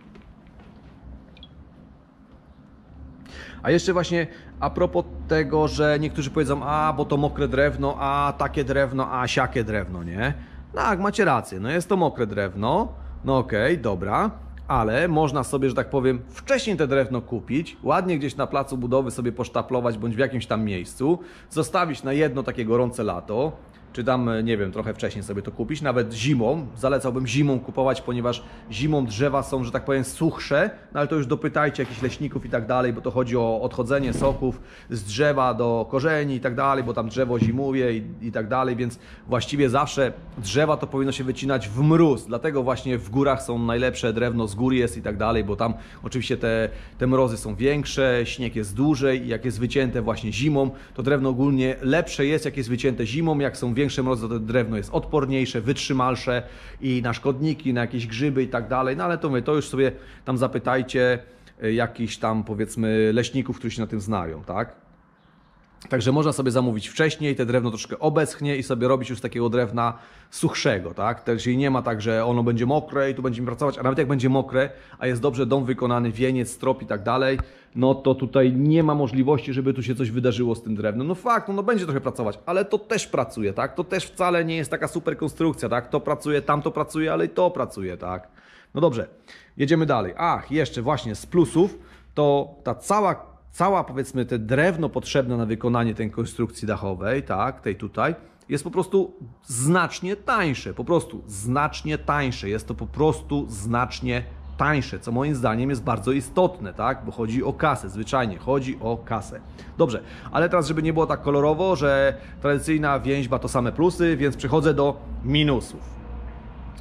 A jeszcze właśnie a propos tego, że niektórzy powiedzą, a bo to mokre drewno, a takie drewno, a siakie drewno, nie? Tak, macie rację, no jest to mokre drewno, no okej, okay, dobra, ale można sobie, że tak powiem, wcześniej te drewno kupić, ładnie gdzieś na placu budowy sobie posztaplować, bądź w jakimś tam miejscu, zostawić na jedno takie gorące lato, czy tam, nie wiem, trochę wcześniej sobie to kupić, nawet zimą, zalecałbym zimą kupować, ponieważ zimą drzewa są, że tak powiem, suchsze, no ale to już dopytajcie jakichś leśników i tak dalej, bo to chodzi o odchodzenie soków z drzewa do korzeni i tak dalej, bo tam drzewo zimuje i, i tak dalej, więc właściwie zawsze drzewa to powinno się wycinać w mróz, dlatego właśnie w górach są najlepsze drewno z gór jest i tak dalej, bo tam oczywiście te, te mrozy są większe, śnieg jest dłużej i jak jest wycięte właśnie zimą, to drewno ogólnie lepsze jest, jak jest wycięte zimą, jak są większe większe mrozy, to drewno jest odporniejsze, wytrzymalsze i na szkodniki, na jakieś grzyby i tak dalej, no ale to, mówię, to już sobie tam zapytajcie jakichś tam, powiedzmy, leśników, którzy się na tym znają, tak? Także można sobie zamówić wcześniej, te drewno troszkę obeschnie i sobie robić już takiego drewna suchszego, tak? Czyli nie ma tak, że ono będzie mokre i tu będziemy pracować, a nawet jak będzie mokre, a jest dobrze dom wykonany, wieniec, strop i tak dalej, no to tutaj nie ma możliwości, żeby tu się coś wydarzyło z tym drewnem. No fakt, no, no będzie trochę pracować, ale to też pracuje, tak? To też wcale nie jest taka super konstrukcja, tak? To pracuje, tamto pracuje, ale i to pracuje, tak? No dobrze, jedziemy dalej. Ach, jeszcze właśnie z plusów, to ta cała Cała, powiedzmy, te drewno potrzebne na wykonanie tej konstrukcji dachowej, tak, tej tutaj, jest po prostu znacznie tańsze, po prostu znacznie tańsze, jest to po prostu znacznie tańsze, co moim zdaniem jest bardzo istotne, tak, bo chodzi o kasę, zwyczajnie chodzi o kasę. Dobrze, ale teraz, żeby nie było tak kolorowo, że tradycyjna więźba to same plusy, więc przechodzę do minusów.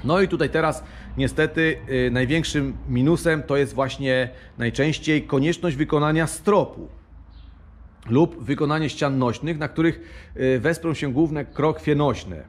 No i tutaj teraz niestety yy, największym minusem to jest właśnie najczęściej konieczność wykonania stropu lub wykonanie ścian nośnych, na których yy, wesprą się główne krokwie nośne.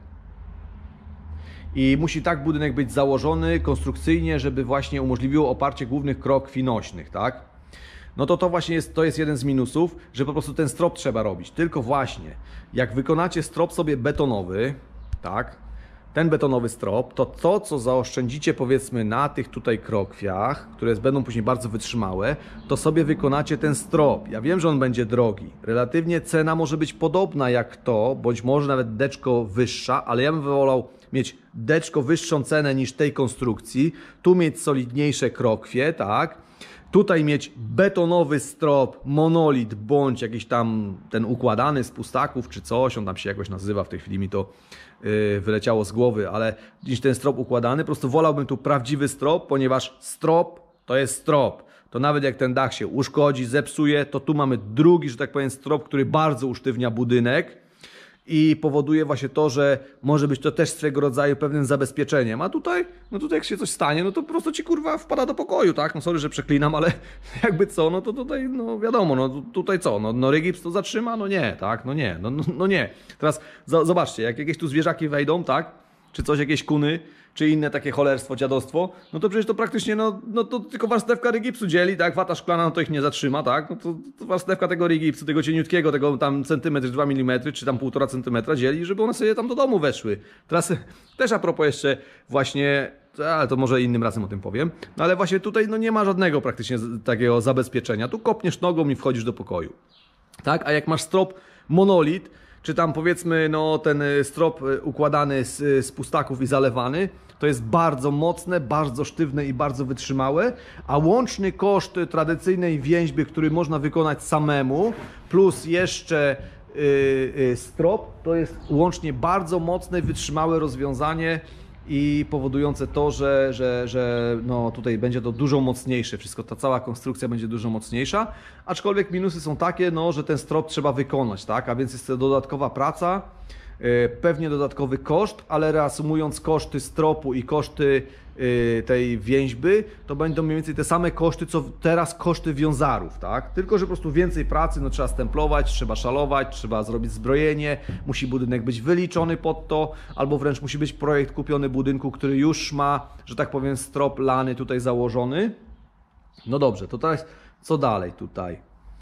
I musi tak budynek być założony konstrukcyjnie, żeby właśnie umożliwiło oparcie głównych krokwi nośnych, tak? No to to właśnie jest, to jest jeden z minusów, że po prostu ten strop trzeba robić. Tylko właśnie, jak wykonacie strop sobie betonowy, tak? Ten betonowy strop, to to, co zaoszczędzicie powiedzmy na tych tutaj krokwiach, które będą później bardzo wytrzymałe, to sobie wykonacie ten strop. Ja wiem, że on będzie drogi. Relatywnie cena może być podobna jak to, bądź może nawet deczko wyższa, ale ja bym wolał mieć deczko wyższą cenę niż tej konstrukcji, tu mieć solidniejsze krokwie, tak? Tutaj mieć betonowy strop, monolit, bądź jakiś tam ten układany z pustaków czy coś, on tam się jakoś nazywa, w tej chwili mi to yy, wyleciało z głowy, ale niż ten strop układany, po prostu wolałbym tu prawdziwy strop, ponieważ strop to jest strop. To nawet jak ten dach się uszkodzi, zepsuje, to tu mamy drugi, że tak powiem, strop, który bardzo usztywnia budynek i powoduje właśnie to, że może być to też swego rodzaju pewnym zabezpieczeniem. A tutaj, no tutaj jak się coś stanie, no to po prostu ci kurwa wpada do pokoju, tak? No sorry, że przeklinam, ale jakby co, no to tutaj, no wiadomo, no tutaj co, no, no rygips to zatrzyma? No nie, tak? No nie, no, no, no nie. Teraz zobaczcie, jak jakieś tu zwierzaki wejdą, tak? Czy coś, jakieś kuny, czy inne takie cholerstwo, dziadostwo, no to przecież to praktycznie, no, no to tylko warstewka rygipsu dzieli, tak, wata szklana, no to ich nie zatrzyma, tak, no to, to warstewka tego rygipsu, tego cieniutkiego, tego tam centymetr, dwa milimetry, czy tam półtora centymetra dzieli, żeby one sobie tam do domu weszły. Teraz też a propos jeszcze właśnie, ale to może innym razem o tym powiem, no ale właśnie tutaj no nie ma żadnego praktycznie takiego zabezpieczenia, tu kopniesz nogą i wchodzisz do pokoju, tak, a jak masz strop monolit, czy tam powiedzmy no ten strop układany z, z pustaków i zalewany, to jest bardzo mocne, bardzo sztywne i bardzo wytrzymałe, a łączny koszt tradycyjnej więźby, który można wykonać samemu, plus jeszcze yy, yy, strop, to jest łącznie bardzo mocne, wytrzymałe rozwiązanie i powodujące to, że, że, że no tutaj będzie to dużo mocniejsze, wszystko, ta cała konstrukcja będzie dużo mocniejsza, aczkolwiek minusy są takie, no, że ten strop trzeba wykonać, tak, a więc jest to dodatkowa praca, yy, pewnie dodatkowy koszt, ale reasumując koszty stropu i koszty yy, tej więźby, to będą mniej więcej te same koszty, co teraz koszty wiązarów, tak, tylko że po prostu więcej pracy, no trzeba stemplować, trzeba szalować, trzeba zrobić zbrojenie, musi budynek być wyliczony pod to, albo wręcz musi być projekt kupiony budynku, który już ma, że tak powiem, strop lany tutaj założony. No dobrze, to teraz co dalej tutaj?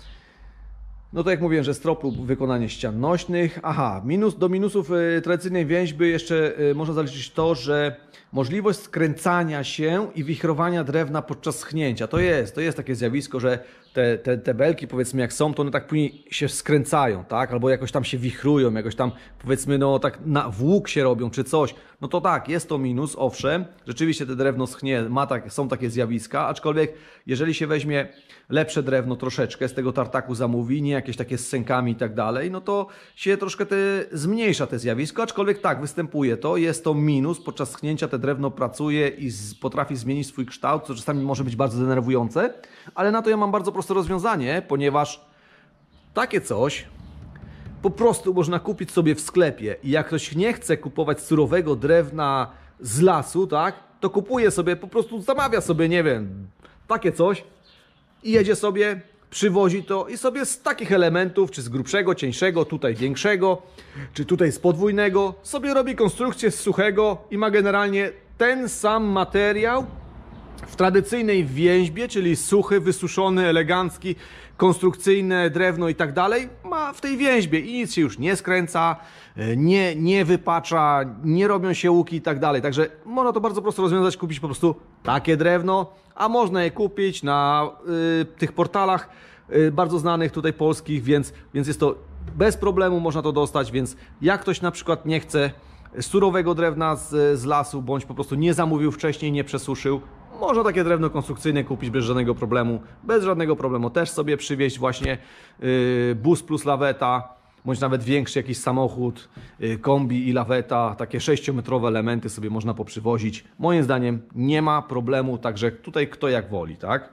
No to jak mówiłem, że strop lub wykonanie ścian nośnych. Aha, minus, do minusów y, tradycyjnej więźby jeszcze y, można zaliczyć to, że możliwość skręcania się i wichrowania drewna podczas schnięcia. To jest, to jest takie zjawisko, że te, te, te belki, powiedzmy, jak są, to one tak później się skręcają, tak? Albo jakoś tam się wichrują, jakoś tam, powiedzmy, no tak na włók się robią, czy coś. No to tak, jest to minus, owszem. Rzeczywiście te drewno schnie, ma tak, są takie zjawiska, aczkolwiek jeżeli się weźmie lepsze drewno troszeczkę, z tego tartaku zamówi, nie jakieś takie z sękami i tak dalej, no to się troszkę te, zmniejsza te zjawisko, aczkolwiek tak, występuje to, jest to minus, podczas schnięcia te drewno pracuje i z, potrafi zmienić swój kształt, co czasami może być bardzo denerwujące, ale na to ja mam bardzo proste rozwiązanie, ponieważ takie coś po prostu można kupić sobie w sklepie i jak ktoś nie chce kupować surowego drewna z lasu, tak, to kupuje sobie, po prostu zamawia sobie, nie wiem, takie coś i jedzie sobie, przywozi to i sobie z takich elementów, czy z grubszego, cieńszego, tutaj większego, czy tutaj z podwójnego, sobie robi konstrukcję z suchego i ma generalnie ten sam materiał w tradycyjnej więźbie, czyli suchy, wysuszony, elegancki, konstrukcyjne drewno i tak dalej, ma w tej więźbie i nic się już nie skręca, nie, nie wypacza, nie robią się łuki i tak dalej. Także można to bardzo prosto rozwiązać, kupić po prostu takie drewno, a można je kupić na y, tych portalach y, bardzo znanych tutaj polskich, więc, więc jest to bez problemu, można to dostać, więc jak ktoś na przykład nie chce surowego drewna z, z lasu, bądź po prostu nie zamówił wcześniej, nie przesuszył, można takie drewno konstrukcyjne kupić bez żadnego problemu. Bez żadnego problemu też sobie przywieźć właśnie yy, bus plus laweta, bądź nawet większy jakiś samochód, yy, kombi i laweta. Takie sześciometrowe elementy sobie można poprzywozić. Moim zdaniem nie ma problemu, także tutaj kto jak woli, tak?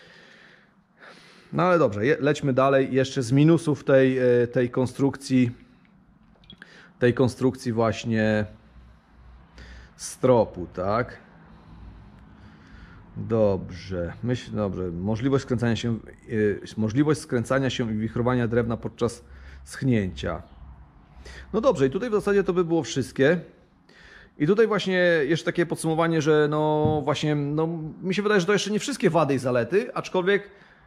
No ale dobrze, lećmy dalej. Jeszcze z minusów tej, yy, tej konstrukcji, tej konstrukcji właśnie stropu, tak? Dobrze, myślę, dobrze. Możliwość skręcania się, yy, możliwość skręcania się i wichrowania drewna podczas schnięcia. No dobrze, i tutaj w zasadzie to by było wszystkie. I tutaj właśnie jeszcze takie podsumowanie, że no właśnie, no mi się wydaje, że to jeszcze nie wszystkie wady i zalety, aczkolwiek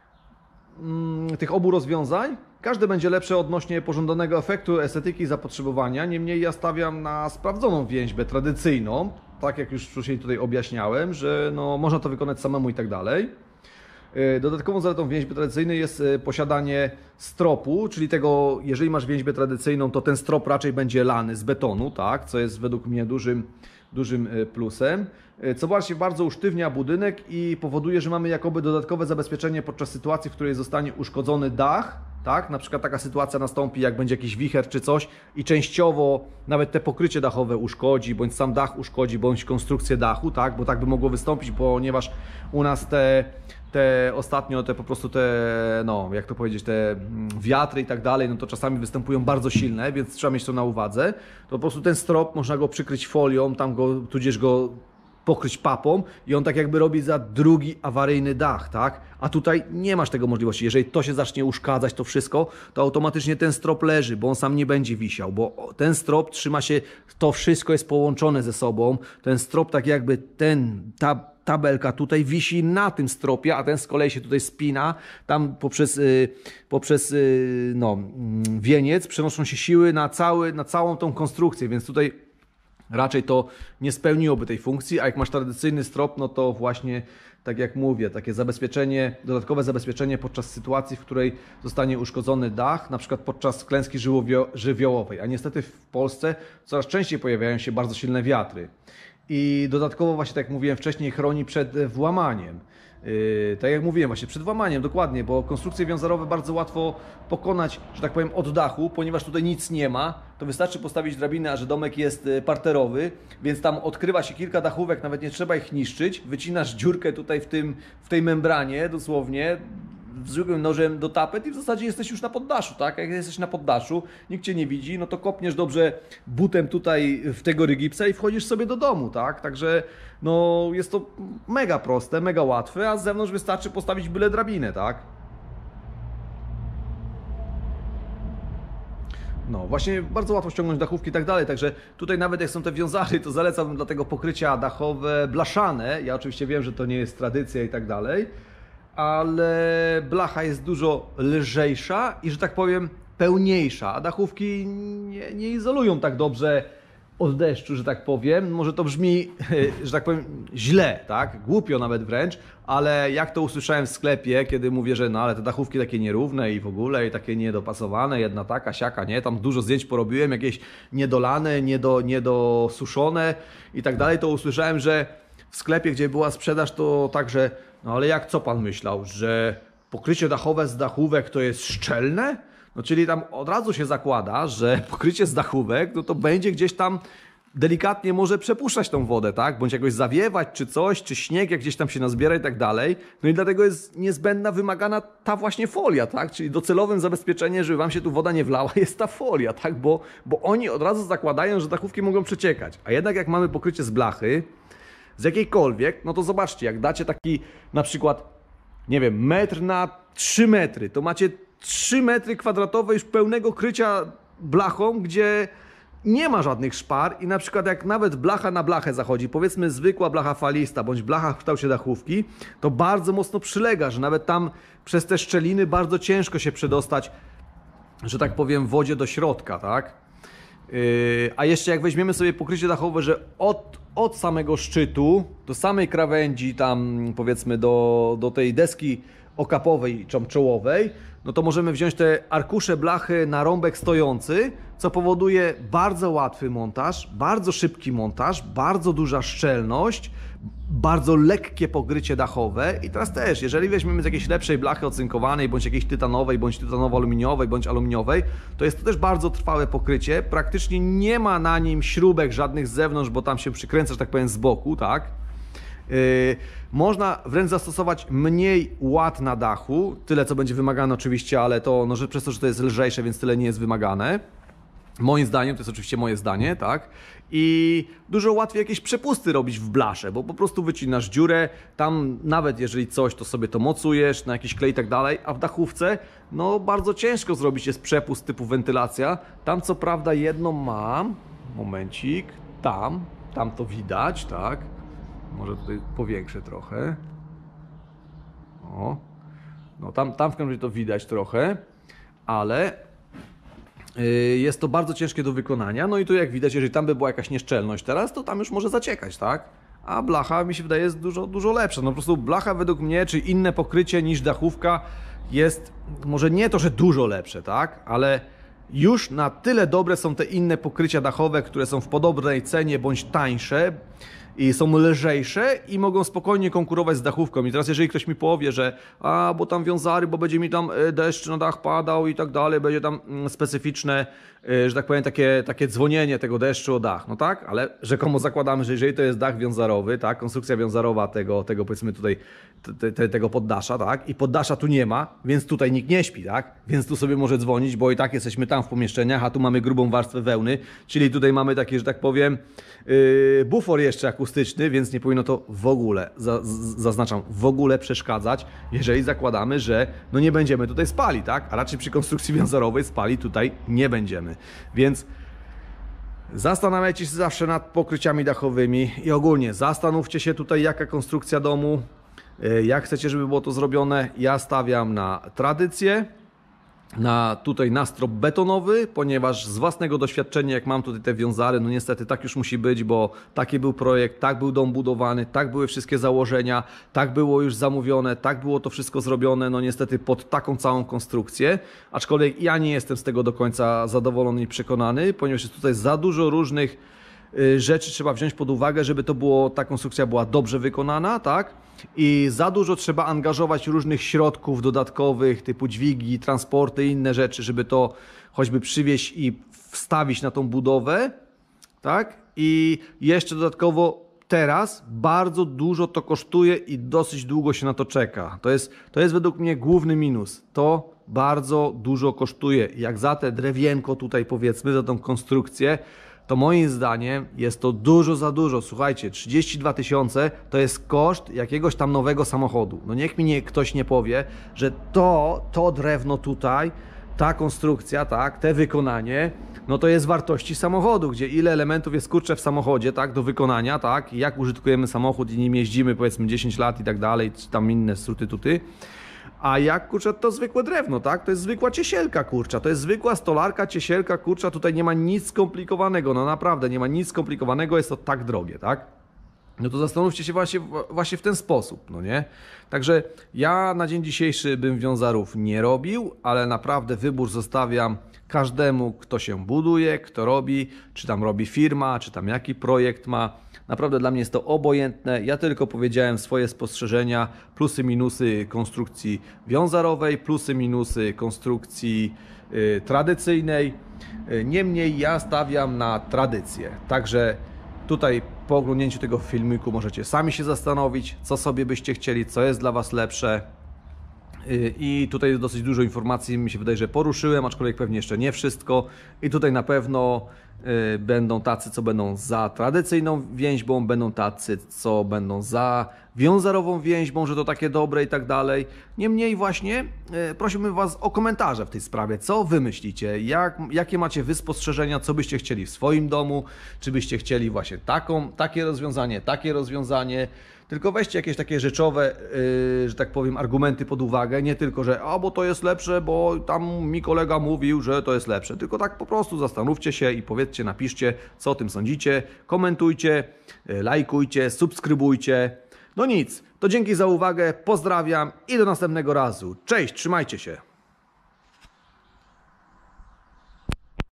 mm, tych obu rozwiązań, każde będzie lepsze odnośnie pożądanego efektu, estetyki i zapotrzebowania. Niemniej ja stawiam na sprawdzoną więźbę tradycyjną, tak jak już wcześniej tutaj objaśniałem, że no, można to wykonać samemu i tak dalej. Dodatkową zaletą więźby tradycyjnej jest posiadanie stropu, czyli tego, jeżeli masz więźbę tradycyjną, to ten strop raczej będzie lany z betonu, tak, co jest według mnie dużym, dużym plusem. Co właśnie bardzo usztywnia budynek i powoduje, że mamy jakoby dodatkowe zabezpieczenie podczas sytuacji, w której zostanie uszkodzony dach, tak, na przykład taka sytuacja nastąpi, jak będzie jakiś wicher czy coś i częściowo nawet te pokrycie dachowe uszkodzi, bądź sam dach uszkodzi, bądź konstrukcję dachu, tak, bo tak by mogło wystąpić, ponieważ u nas te te ostatnio, te po prostu te, no jak to powiedzieć, te wiatry i tak dalej, no to czasami występują bardzo silne, więc trzeba mieć to na uwadze. To po prostu ten strop można go przykryć folią, tam go, tudzież go pokryć papą i on tak jakby robi za drugi awaryjny dach, tak? A tutaj nie masz tego możliwości. Jeżeli to się zacznie uszkadzać, to wszystko, to automatycznie ten strop leży, bo on sam nie będzie wisiał, bo ten strop trzyma się, to wszystko jest połączone ze sobą. Ten strop tak jakby ten, ta tabelka tutaj wisi na tym stropie, a ten z kolei się tutaj spina, tam poprzez, yy, poprzez yy, no, yy, wieniec przenoszą się siły na, cały, na całą tą konstrukcję, więc tutaj raczej to nie spełniłoby tej funkcji, a jak masz tradycyjny strop, no to właśnie tak jak mówię, takie zabezpieczenie, dodatkowe zabezpieczenie podczas sytuacji, w której zostanie uszkodzony dach, na przykład podczas klęski żywiołowej, a niestety w Polsce coraz częściej pojawiają się bardzo silne wiatry. I dodatkowo właśnie, tak jak mówiłem wcześniej, chroni przed włamaniem. Yy, tak jak mówiłem, właśnie przed włamaniem, dokładnie, bo konstrukcje wiązarowe bardzo łatwo pokonać, że tak powiem, od dachu, ponieważ tutaj nic nie ma, to wystarczy postawić drabinę, a że domek jest parterowy, więc tam odkrywa się kilka dachówek, nawet nie trzeba ich niszczyć, wycinasz dziurkę tutaj w, tym, w tej membranie, dosłownie, zwykłym nożem do tapet i w zasadzie jesteś już na poddaszu, tak? Jak jesteś na poddaszu, nikt Cię nie widzi, no to kopniesz dobrze butem tutaj w tego rygipsa i wchodzisz sobie do domu, tak? Także no jest to mega proste, mega łatwe, a z zewnątrz wystarczy postawić byle drabinę, tak? No właśnie bardzo łatwo ściągnąć dachówki i tak dalej, także tutaj nawet jak są te wiązary, to zalecam dla tego pokrycia dachowe blaszane. Ja oczywiście wiem, że to nie jest tradycja i tak dalej, ale blacha jest dużo lżejsza i, że tak powiem, pełniejsza, a dachówki nie, nie izolują tak dobrze od deszczu, że tak powiem. Może to brzmi, że tak powiem, źle, tak? Głupio nawet wręcz, ale jak to usłyszałem w sklepie, kiedy mówię, że no ale te dachówki takie nierówne i w ogóle, i takie niedopasowane, jedna taka, siaka, nie? Tam dużo zdjęć porobiłem, jakieś niedolane, niedo, niedosuszone i tak dalej, to usłyszałem, że w sklepie, gdzie była sprzedaż, to także, no ale jak, co pan myślał, że pokrycie dachowe z dachówek to jest szczelne? No czyli tam od razu się zakłada, że pokrycie z dachówek, no to będzie gdzieś tam delikatnie może przepuszczać tą wodę, tak? Bądź jakoś zawiewać, czy coś, czy śnieg jak gdzieś tam się nazbiera i tak dalej. No i dlatego jest niezbędna, wymagana ta właśnie folia, tak? Czyli docelowym zabezpieczenie, żeby wam się tu woda nie wlała, jest ta folia, tak? Bo, bo oni od razu zakładają, że dachówki mogą przeciekać. A jednak jak mamy pokrycie z blachy, z jakiejkolwiek, no to zobaczcie, jak dacie taki na przykład, nie wiem, metr na trzy metry, to macie trzy metry kwadratowe już pełnego krycia blachą, gdzie nie ma żadnych szpar i na przykład jak nawet blacha na blachę zachodzi, powiedzmy zwykła blacha falista bądź blacha w kształcie dachówki, to bardzo mocno przylega, że nawet tam przez te szczeliny bardzo ciężko się przedostać, że tak powiem, w wodzie do środka, tak? Yy, a jeszcze jak weźmiemy sobie pokrycie dachowe, że od, od samego szczytu do samej krawędzi tam powiedzmy do, do tej deski okapowej czy czołowej, no to możemy wziąć te arkusze blachy na rąbek stojący, co powoduje bardzo łatwy montaż, bardzo szybki montaż, bardzo duża szczelność, bardzo lekkie pokrycie dachowe. I teraz też, jeżeli weźmiemy z jakiejś lepszej blachy ocynkowanej, bądź jakiejś tytanowej, bądź tytanowo-aluminiowej, bądź aluminiowej, to jest to też bardzo trwałe pokrycie. Praktycznie nie ma na nim śrubek żadnych z zewnątrz, bo tam się przykręca, że tak powiem, z boku, tak? Yy, można wręcz zastosować mniej łat na dachu, tyle co będzie wymagane oczywiście, ale to no, że przez to, że to jest lżejsze, więc tyle nie jest wymagane. Moim zdaniem, to jest oczywiście moje zdanie, tak? I dużo łatwiej jakieś przepusty robić w blasze, bo po prostu wycinasz dziurę, tam nawet jeżeli coś, to sobie to mocujesz na jakiś klej i tak dalej, a w dachówce, no bardzo ciężko zrobić jest przepust typu wentylacja. Tam co prawda jedno mam, momencik, tam, tam to widać, tak? Może tutaj powiększę trochę. O, no tam, tam w każdym razie to widać trochę, ale jest to bardzo ciężkie do wykonania, no i tu jak widać, jeżeli tam by była jakaś nieszczelność teraz, to tam już może zaciekać, tak? A blacha mi się wydaje jest dużo, dużo lepsza. No po prostu blacha według mnie, czy inne pokrycie niż dachówka jest, może nie to, że dużo lepsze, tak? Ale już na tyle dobre są te inne pokrycia dachowe, które są w podobnej cenie bądź tańsze i są lżejsze i mogą spokojnie konkurować z dachówką. I teraz jeżeli ktoś mi powie, że a, bo tam wiązary, bo będzie mi tam deszcz na dach padał i tak dalej, będzie tam specyficzne, że tak powiem, takie, takie dzwonienie tego deszczu o dach, no tak, ale rzekomo zakładamy, że jeżeli to jest dach wiązarowy, tak, konstrukcja wiązarowa tego, tego powiedzmy tutaj, te, te, tego poddasza, tak, i poddasza tu nie ma, więc tutaj nikt nie śpi, tak, więc tu sobie może dzwonić, bo i tak jesteśmy tam w pomieszczeniach, a tu mamy grubą warstwę wełny, czyli tutaj mamy taki, że tak powiem, yy, bufor jeszcze akustyczny, więc nie powinno to w ogóle, za, zaznaczam, w ogóle przeszkadzać, jeżeli zakładamy, że no nie będziemy tutaj spali, tak, a raczej przy konstrukcji wiązarowej spali tutaj nie będziemy. Więc zastanawiajcie się zawsze nad pokryciami dachowymi i ogólnie zastanówcie się tutaj, jaka konstrukcja domu, jak chcecie, żeby było to zrobione. Ja stawiam na tradycję, na tutaj nastrop betonowy, ponieważ z własnego doświadczenia, jak mam tutaj te wiązary, no niestety tak już musi być, bo taki był projekt, tak był dom budowany, tak były wszystkie założenia, tak było już zamówione, tak było to wszystko zrobione, no niestety pod taką całą konstrukcję, aczkolwiek ja nie jestem z tego do końca zadowolony i przekonany, ponieważ jest tutaj za dużo różnych rzeczy trzeba wziąć pod uwagę, żeby to było, ta konstrukcja była dobrze wykonana, tak? I za dużo trzeba angażować różnych środków dodatkowych, typu dźwigi, transporty i inne rzeczy, żeby to choćby przywieźć i wstawić na tą budowę, tak? I jeszcze dodatkowo teraz bardzo dużo to kosztuje i dosyć długo się na to czeka. To jest, to jest według mnie główny minus. To bardzo dużo kosztuje. Jak za te drewienko tutaj powiedzmy, za tą konstrukcję, to moim zdaniem jest to dużo za dużo. Słuchajcie, trzydzieści dwa tysiące to jest koszt jakiegoś tam nowego samochodu. No niech mi nie, ktoś nie powie, że to, to drewno tutaj, ta konstrukcja, tak, te wykonanie, no to jest wartości samochodu, gdzie ile elementów jest kurczę w samochodzie, tak, do wykonania, tak, jak użytkujemy samochód i nim jeździmy powiedzmy dziesięć lat i tak dalej, czy tam inne struty tuty. A jak, kurczę, to zwykłe drewno, tak? To jest zwykła ciesielka, kurcza, to jest zwykła stolarka, ciesielka, kurcza, tutaj nie ma nic skomplikowanego, no naprawdę, nie ma nic skomplikowanego, jest to tak drogie, tak? No to zastanówcie się właśnie, właśnie w ten sposób, no nie? Także ja na dzień dzisiejszy bym wiązarów nie robił, ale naprawdę wybór zostawiam każdemu, kto się buduje, kto robi, czy tam robi firma, czy tam jaki projekt ma. Naprawdę dla mnie jest to obojętne. Ja tylko powiedziałem swoje spostrzeżenia, plusy, minusy konstrukcji wiązarowej, plusy, minusy konstrukcji y, tradycyjnej. Y, niemniej ja stawiam na tradycję. Także tutaj po oglądnięciu tego filmiku możecie sami się zastanowić, co sobie byście chcieli, co jest dla Was lepsze. I tutaj dosyć dużo informacji mi się wydaje, że poruszyłem, aczkolwiek pewnie jeszcze nie wszystko. I tutaj na pewno y, będą tacy, co będą za tradycyjną więźbą, będą tacy, co będą za wiązarową więźbą, że to takie dobre i tak dalej. Niemniej właśnie y, prosiłbym Was o komentarze w tej sprawie. Co Wy myślicie? Jak, jakie macie Wy spostrzeżenia? Co byście chcieli w swoim domu? Czy byście chcieli właśnie taką, takie rozwiązanie, takie rozwiązanie? Tylko weźcie jakieś takie rzeczowe, yy, że tak powiem, argumenty pod uwagę, nie tylko, że a bo to jest lepsze, bo tam mi kolega mówił, że to jest lepsze, tylko tak po prostu zastanówcie się i powiedzcie, napiszcie, co o tym sądzicie, komentujcie, yy, lajkujcie, subskrybujcie. No nic, to dzięki za uwagę, pozdrawiam i do następnego razu. Cześć, trzymajcie się!